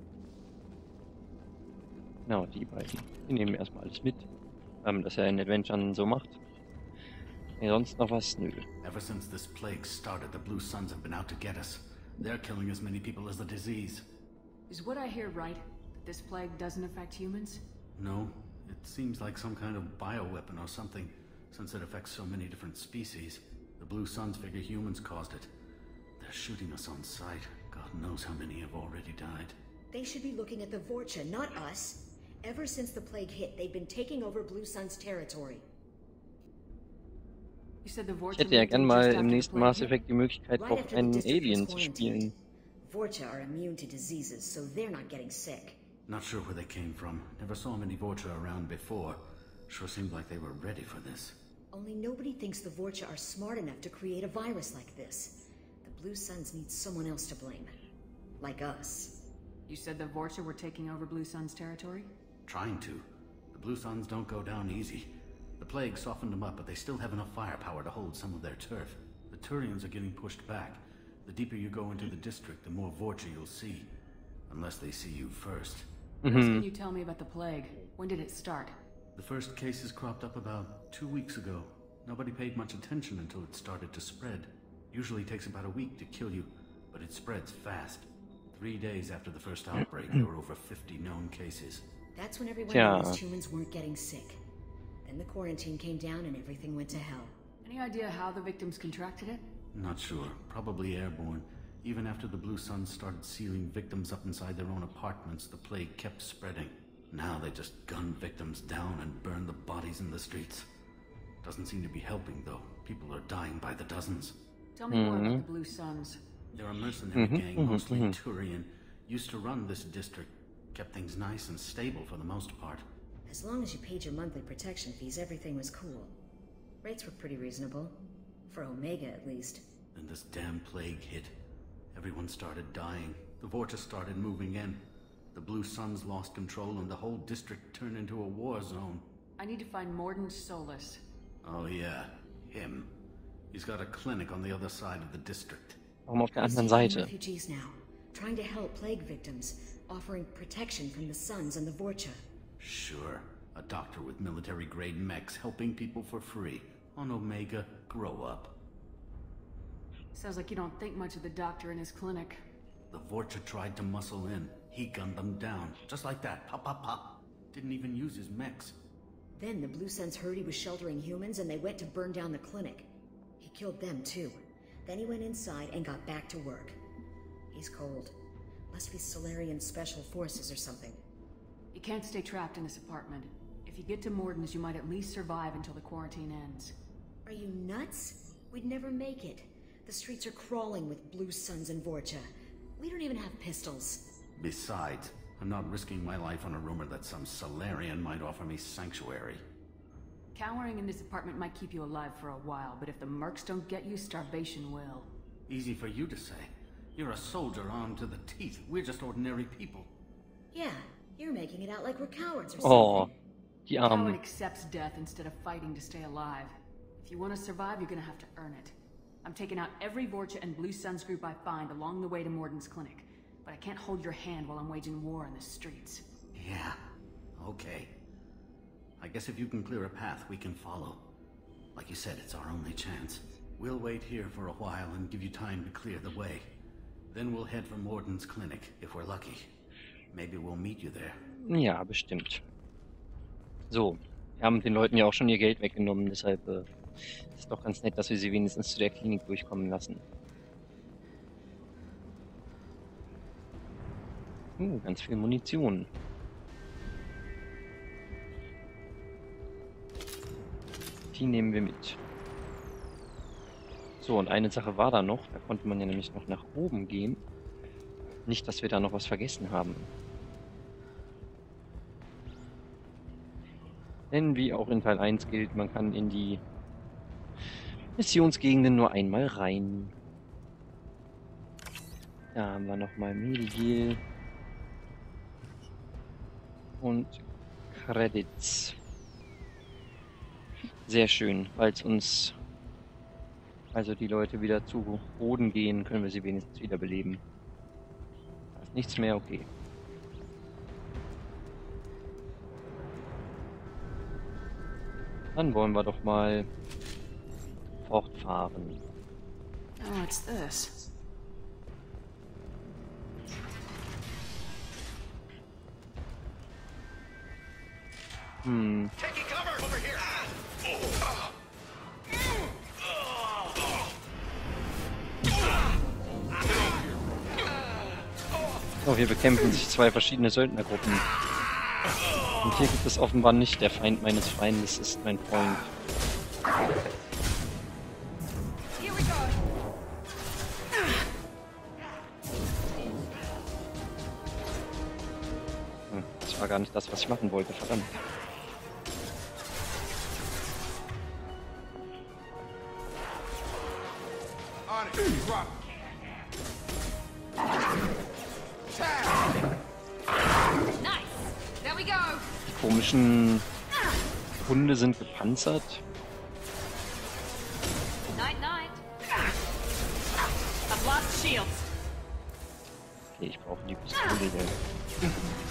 Genau, die beiden. Die nehmen wir erstmal alles mit. Ähm, dass er in Adventuren so macht. Ja, sonst noch was? Nö. Ever since this plague started, the Blue Suns have been out to get us. They're killing as many people as the disease. Is what I hear right? That this plague doesn't affect humans? No, it seems like some kind of bioweapon or something, since it affects so many different species. The Blue Suns figure humans caused it. They're shooting us on sight. God knows how many have already died. They should be looking at the Vorcha, not us. Ever since the plague hit, they've been taking over Blue Sun's territory. You said the Vorcha. Ich hätte ja gern mal im nächsten Mass Effect die Möglichkeit, auch einen Alien zu spielen. Vorcha are immune to diseases, so they're not getting sick. Not sure where they came from. Never saw many Vorcha around before. Sure seemed like they were ready for this. Only nobody thinks the Vorcha are smart enough to create a virus like this. The Blue Suns need someone else to blame. Like us. You said the Vorcha were taking over Blue Sun's territory? Trying to. The Blue Suns don't go down easy. The plague softened them up, but they still have enough firepower to hold some of their turf. The Turians are getting pushed back. The deeper you go into the district, the more Vorcha you'll see. Unless they see you first. What else can you tell me about the plague? When did it start? The first cases cropped up about two weeks ago. Nobody paid much attention until it started to spread. Usually takes about a week to kill you, but it spreads fast. Three days after the first outbreak, there were over fifty known cases. That's when everyone Yeah. realized humans weren't getting sick. Then the quarantine came down and everything went to hell. Any idea how the victims contracted it? Not sure. Probably airborne. Even after the Blue Suns started sealing victims up inside their own apartments, the plague kept spreading. Now they just gun victims down and burn the bodies in the streets. Doesn't seem to be helping, though. People are dying by the dozens. Tell me more about the Blue Suns. They're a mercenary Mhm, gang, mhm, mostly mhm. Turian. Used to run this district. Kept things nice and stable for the most part. As long as you paid your monthly protection fees, everything was cool. Rates were pretty reasonable. For Omega, at least. Then this damn plague hit. Everyone started dying. The Vorcha started moving in. The Blue Suns lost control and the whole district turned into a war zone. I need to find Mordin Solus. Oh yeah, him. He's got a clinic on the other side of the district. Warum auf der He's anderen taking Seite? refugees now, trying to help plague victims, offering protection from the Suns and the Vorcha. Sure. A doctor with military-grade mechs helping people for free. On Omega, grow up. Sounds like you don't think much of the doctor in his clinic. The Vorcha tried to muscle in. He gunned them down. Just like that. Pop, pop, pop. Didn't even use his mechs. Then the Blue Suns heard he was sheltering humans and they went to burn down the clinic. He killed them too. Then he went inside and got back to work. He's cold. Must be Solarian Special Forces or something. You can't stay trapped in this apartment. If you get to Mordin's, you might at least survive until the quarantine ends. Are you nuts? We'd never make it. The streets are crawling with Blue Suns and Vorcha. We don't even have pistols. Besides, I'm not risking my life on a rumor that some Solarian might offer me sanctuary. Cowering in this apartment might keep you alive for a while, but if the mercs don't get you, starvation will. Easy for you to say. You're a soldier armed to the teeth. We're just ordinary people. Yeah, you're making it out like we're cowards or something. Oh, die Coward Armen. accepts death instead of fighting to stay alive. If you want to survive, you're gonna have to earn it. I'm taking out every Vorcha and Blue Suns group I find along the way to Mordin's clinic. But I can't hold your hand while I'm waging war in the streets. Yeah, okay. I guess if you can clear a path, we can follow. Like you said, it's our only chance. We'll wait here for a while and give you time to clear the way. Then we'll head for Mordin's clinic, if we're lucky. Maybe we'll meet you there. Ja, bestimmt. So, wir haben den Leuten ja auch schon ihr Geld weggenommen, deshalb äh, ist doch ganz nett, dass wir sie wenigstens zu der Klinik durchkommen lassen. Uh, ganz viel Munition. Die nehmen wir mit. So, und eine Sache war da noch, da konnte man ja nämlich noch nach oben gehen. Nicht, dass wir da noch was vergessen haben. Denn wie auch in Teil eins gilt, man kann in die Missionsgegenden nur einmal rein. Da haben wir nochmal Medigel. Und Credits. Sehr schön, falls uns Also die Leute wieder zu Boden gehen, können wir sie wenigstens wiederbeleben. Da ist nichts mehr, okay. Dann wollen wir doch mal fortfahren. Oh, what's this? Hm. Oh, hier bekämpfen sich zwei verschiedene Söldnergruppen. Und hier gibt es offenbar nicht der Feind meines Feindes ist mein Freund. Hm, das war gar nicht das, was ich machen wollte, verdammt. Die komischen Hunde sind gepanzert. Okay, ich brauche die Pistole hier.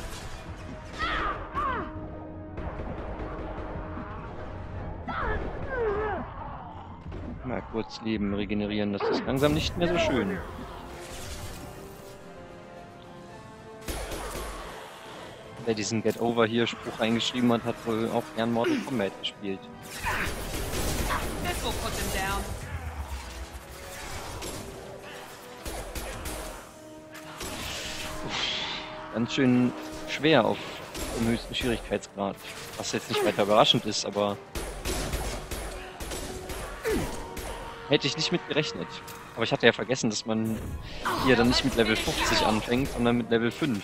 Mal kurz Leben regenerieren, das ist langsam nicht mehr so schön. Wer diesen Get Over hier Spruch eingeschrieben hat, hat wohl auch gern Mortal Kombat gespielt. Ganz schön schwer auf dem höchsten Schwierigkeitsgrad. Was jetzt nicht weiter überraschend ist, aber hätte ich nicht mit gerechnet. Aber ich hatte ja vergessen, dass man hier dann nicht mit Level fünfzig anfängt, sondern mit Level fünf.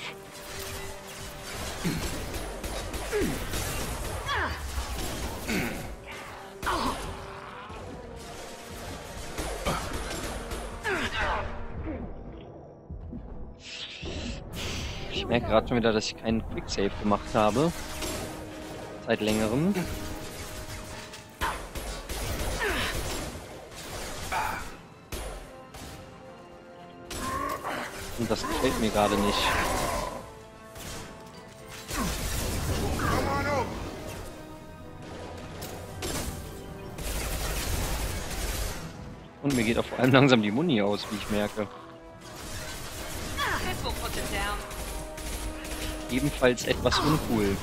Ich merke gerade schon wieder, dass ich keinen Quicksave gemacht habe. Seit längerem. Und das gefällt mir gerade nicht. Und mir geht auch vor allem langsam die Muni aus, wie ich merke. Ebenfalls etwas uncool.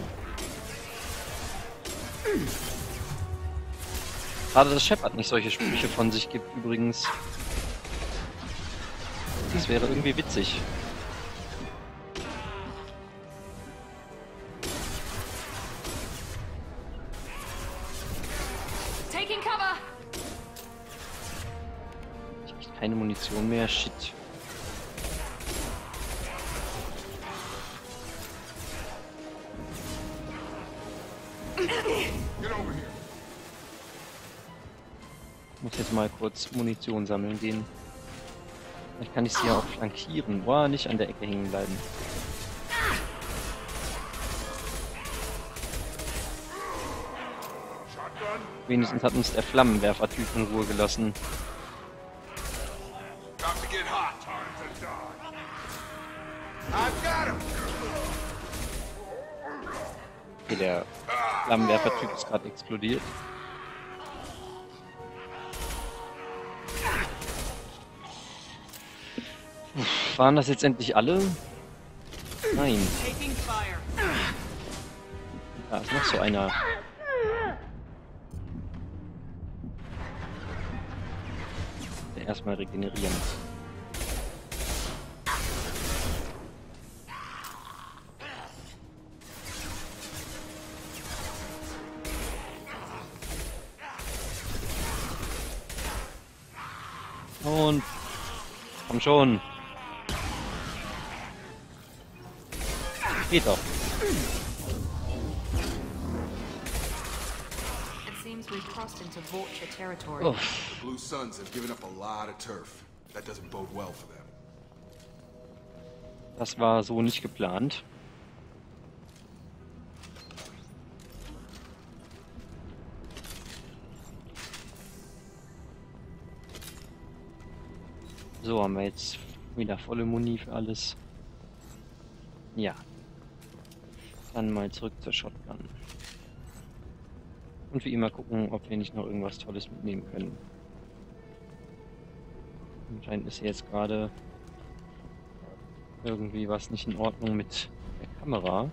Gerade dass Shepard nicht solche Sprüche von sich gibt, übrigens. Das wäre irgendwie witzig. Taking cover. Ich habe keine Munition mehr, shit. Ich muss jetzt mal kurz Munition sammeln gehen. Vielleicht kann ich sie ja auch flankieren. Boah, nicht an der Ecke hängen bleiben. Wenigstens hat uns der Flammenwerfer-Typ in Ruhe gelassen. Okay, der Flammenwerfer-Typ ist gerade explodiert. Uff, waren das jetzt endlich alle? Nein. Da ist noch so einer. Der erstmal regenerieren. Und komm schon. Geht doch. It seems we've crossed into Vulture territory. Oh. The Blue Suns have given up a lot of turf. That doesn't bode well for them. Das war so nicht geplant. So, haben wir jetzt wieder volle Muni für alles. Ja. Dann mal zurück zur Shotgun. Und wie immer gucken, ob wir nicht noch irgendwas Tolles mitnehmen können. Anscheinend ist hier jetzt gerade irgendwie was nicht in Ordnung mit der Kamera.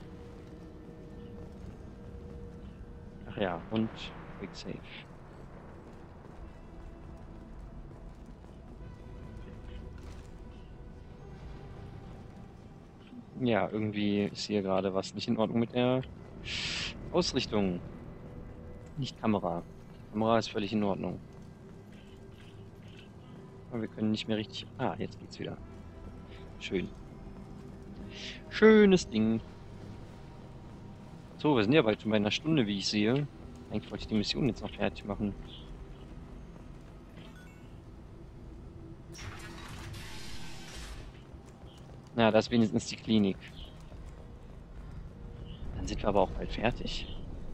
Ach ja, und Quick Save. Ja, irgendwie ist hier gerade was nicht in Ordnung mit der Ausrichtung. Nicht Kamera. Kamera ist völlig in Ordnung. Aber wir können nicht mehr richtig... Ah, jetzt geht's wieder. Schön. Schönes Ding. So, wir sind ja bald schon bei einer Stunde, wie ich sehe. Eigentlich wollte ich die Mission jetzt noch fertig machen. Na, das ist wenigstens die Klinik. Dann sind wir aber auch bald fertig.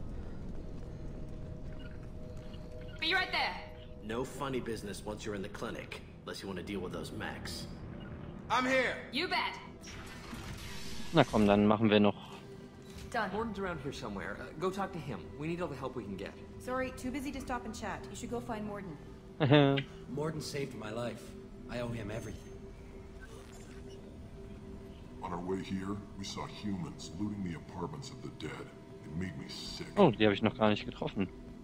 Be right there. No funny business once you're in the clinic, unless you want to deal with those mechs. I'm here. You bet. Na komm, dann machen wir noch... Done. Morton's around here somewhere. Uh, go talk to him. We need all the help we can get. Sorry, too busy to stop and chat. You should go find Morden. Morden saved my life. I owe him everything. On our way here, we saw humans looting the apartments of the dead. It made me sick. Oh, die habe ich noch gar nicht getroffen.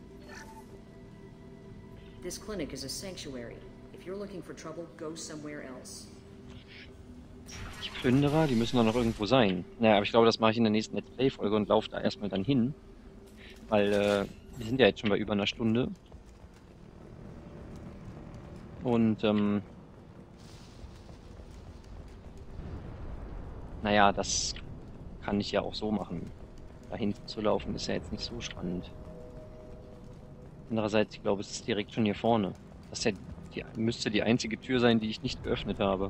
This clinic is a sanctuary. If you're looking for trouble, go somewhere else. Die Plünderer, die müssen doch noch irgendwo sein. Naja, aber ich glaube, das mache ich in der nächsten Let's Play-Folge und laufe da erstmal dann hin. Weil, äh, wir sind ja jetzt schon bei über einer Stunde. Und, ähm... naja, das kann ich ja auch so machen. Da hinten zu laufen ist ja jetzt nicht so spannend. Andererseits, ich glaube, es ist direkt schon hier vorne. Das ist ja die, müsste die einzige Tür sein, die ich nicht geöffnet habe.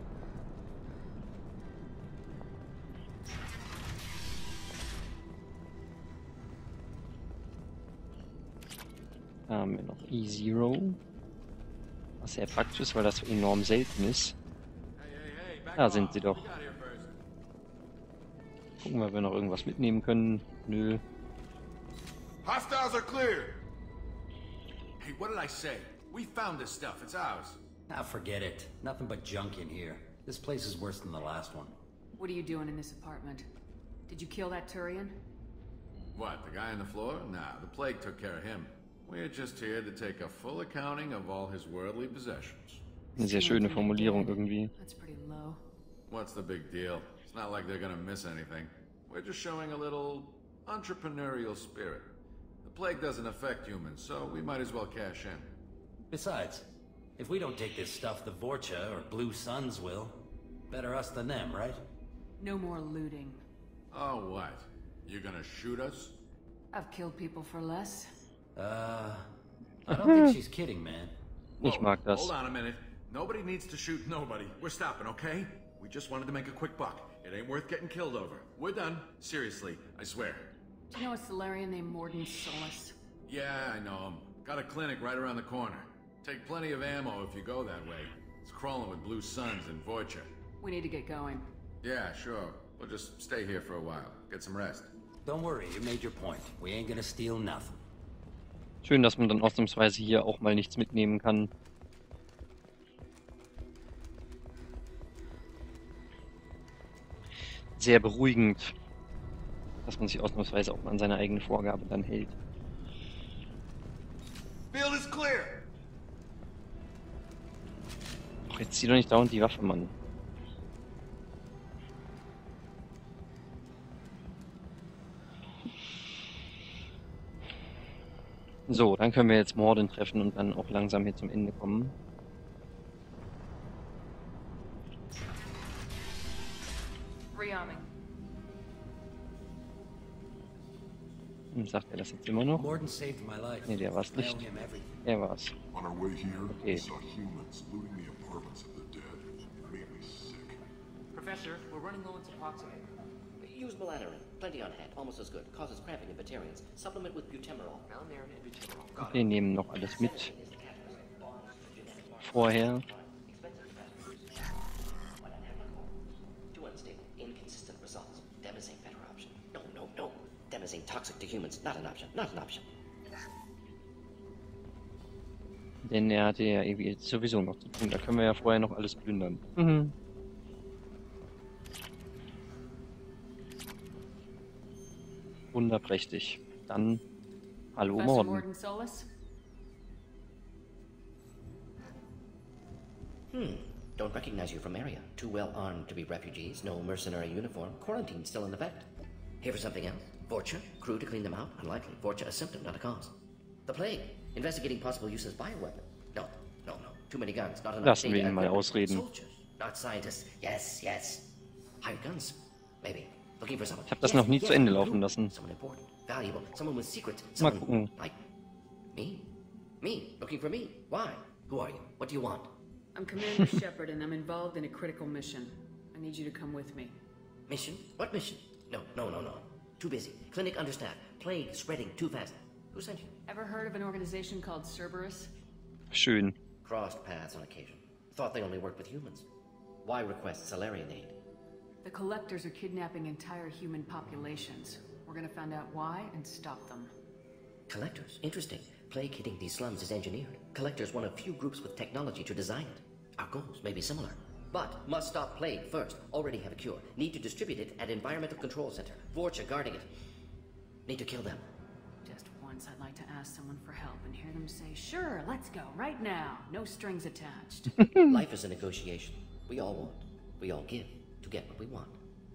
Da haben wir noch E Zero. Was sehr praktisch ist, weil das enorm selten ist. Da sind sie doch. Gucken wir, ob wir noch irgendwas mitnehmen können. Nö. Hostiles are clear. Hey, what did I say? We found this stuff. It's ours. Ah, forget it. Nothing but junk in here. This place is worse than the last one. What are you doing in this apartment? Did you kill that Turian? What, the guy on the floor? Nah, the plague took care of him. We're just here to take a full accounting of all his worldly possessions. Eine sehr schöne Formulierung irgendwie. That's pretty low. What's the big deal? It's not like they're gonna miss anything. We're just showing a little entrepreneurial spirit. The plague doesn't affect humans, so we might as well cash in. Besides, if we don't take this stuff, the Vorcha or Blue Suns will. Better us than them, right? No more looting. Oh, what? You gonna shoot us? I've killed people for less. Uh, I don't think she's kidding, man. Ich mag das. Hold on a minute. Nobody needs to shoot nobody. We're stopping, okay? We just wanted to make a quick buck. It ain't worth getting killed over. We're done. Seriously, I swear. Do you know a Solarian named Morden Solus? Yeah, I know him. Got a clinic right around the corner. Take plenty of ammo if you go that way. It's crawling with Blue Suns and Vorcha. We need to get going. Yeah, sure. We'll just stay here for a while. Get some rest. Don't worry, you made your point. We ain't gonna steal nothing. Schön, dass man dann ausnahmsweise hier auch mal nichts mitnehmen kann. Sehr beruhigend, dass man sich ausnahmsweise auch mal an seine eigene Vorgabe dann hält. Field is clear. Ach, jetzt zieh doch nicht dauernd die Waffe, Mann. So, dann können wir jetzt Morden treffen und dann auch langsam hier zum Ende kommen. Rearming. Hm, sagt er das jetzt immer noch? Morden saved my life. Ne, der war's I nicht. owe him everything. Er war's. On our way here, we Okay. saw humans looting the apartments of the dead. It made me sick. Professor, we're running low on suboxone. Use Maladarin. Plenty on hand. Almost as good. Causes cramping in Batarians. Supplement with butemerol. Maladarin and butemerol. Wir nehmen noch alles mit. Vorher. consistent results. Demazine better option. No, no, no. Demazine toxic to humans. Not an option. Not an option. Denn er hatte ja irgendwie jetzt sowieso noch zu tun. Da können wir ja vorher noch alles plündern. Mhm. Wunderprächtig. Dann hallo Professor Morden. Morden Solus? Hmm. Don't recognize you from area. Too well armed to be refugees. No mercenary uniform. Quarantine still in effect. Here for something else? Vorcha? Crew to clean them out? Unlikely. Vorcha a symptom, not a cause. The plague. Investigating possible use as bioweapon. No, no, no. Too many guns. Not enough Lassen wir data. ihn mal ausreden. Soldiers, not scientists. Yes, yes. Hired guns. Maybe. Looking for someone. Ich habe das Yes, noch nie yes, zu Ende crew. laufen lassen. Someone important. Valuable. Someone with secrets. Mal Someone gucken. like me. Me. Looking for me. Why? Who are you? What do you want? I'm Commander Shepard, and I'm involved in a critical mission. I need you to come with me. Mission? What mission? No, no, no, no. Too busy. Clinic understaffed. Plague spreading too fast. Who sent you? Ever heard of an organization called Cerberus? Schön. Crossed paths on occasion. Thought they only worked with humans. Why request Salarian aid? The Collectors are kidnapping entire human populations. We're gonna find out why and stop them. Collectors? Interesting. Plague hitting these slums is engineered. Collectors one of few groups with technology to design it. Our goals may be similar. But must stop plague first. Already have a cure. Need to distribute it at Environmental Control Center. Vorcha guarding it. Need to kill them. Just once I'd like to ask someone for help and hear them say, sure, let's go, right now. No strings attached. Life is a negotiation. We all want. We all give to get what we want.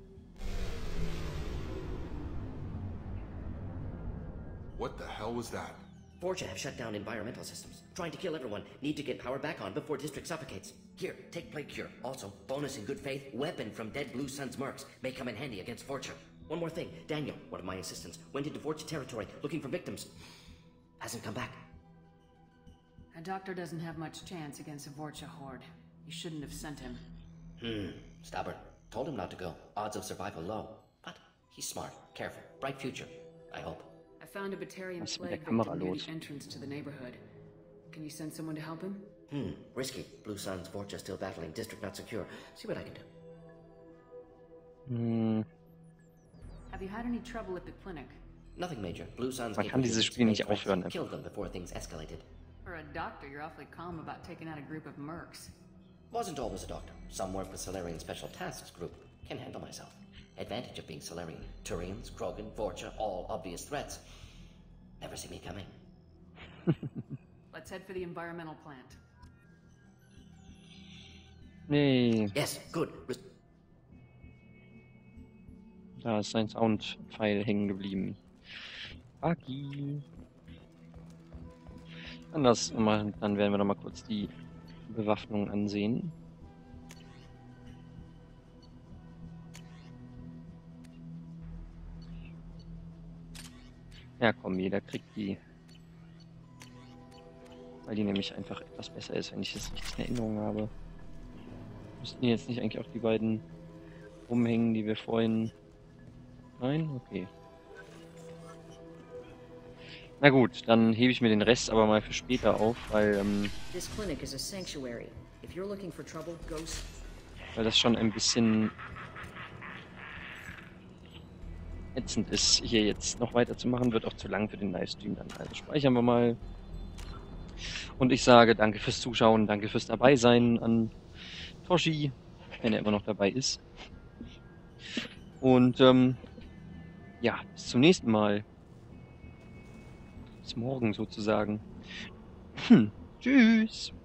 What the hell was that? Vorcha have shut down environmental systems. Trying to kill everyone. Need to get power back on before district suffocates. Here, take plague cure. Also, bonus in good faith, weapon from dead Blue Sun's mercs. May come in handy against Vorcha. One more thing. Daniel, one of my assistants, went into Vorcha territory looking for victims. Hasn't come back. A doctor doesn't have much chance against a Vorcha horde. You shouldn't have sent him. Hmm. Stubborn. Told him not to go. Odds of survival low. But he's smart, careful, bright future. I hope. I found a Batarian Was ist mit der plague Kamera victim near los? the entrance to the neighborhood. Can you send someone to help him? Hmm. Risky. Blue Sun's Vorcha still battling. District not secure. See what I can do. Hm. Have you had any trouble at the clinic? Nothing major. Blue Sun's Man kann dieses Spiel nicht aufhören. einfach. killed them before things escalated. For a doctor, you're awfully calm about taking out a group of mercs. Wasn't always a doctor. Some work with Salarian Special Tasks Group. Can handle myself. Advantage of being Salarian. Turians, Krogan, Vorcha, all obvious threats. Never see me coming. Let's head for the environmental plant. Nee. Yes, good. Res Da ist sein Soundpfeil hängen geblieben. Buggy. Anders mal, dann werden wir noch mal kurz die Bewaffnung ansehen. Ja komm, jeder kriegt die. Weil die nämlich einfach etwas besser ist, wenn ich das richtig in Erinnerung habe. Müssten jetzt nicht eigentlich auch die beiden rumhängen, die wir vorhin... Nein? Okay. Na gut, dann hebe ich mir den Rest aber mal für später auf, weil, ähm, This clinic is a sanctuary. If you're looking for trouble, go. weil das schon ein bisschen ätzend ist, hier jetzt noch weiterzumachen. Wird auch zu lang für den Livestream dann. Also speichern wir mal. Und ich sage danke fürs Zuschauen, danke fürs Dabeisein an Toshi, wenn er immer noch dabei ist. Und ähm, ja, bis zum nächsten Mal. Bis morgen sozusagen. Hm, tschüss.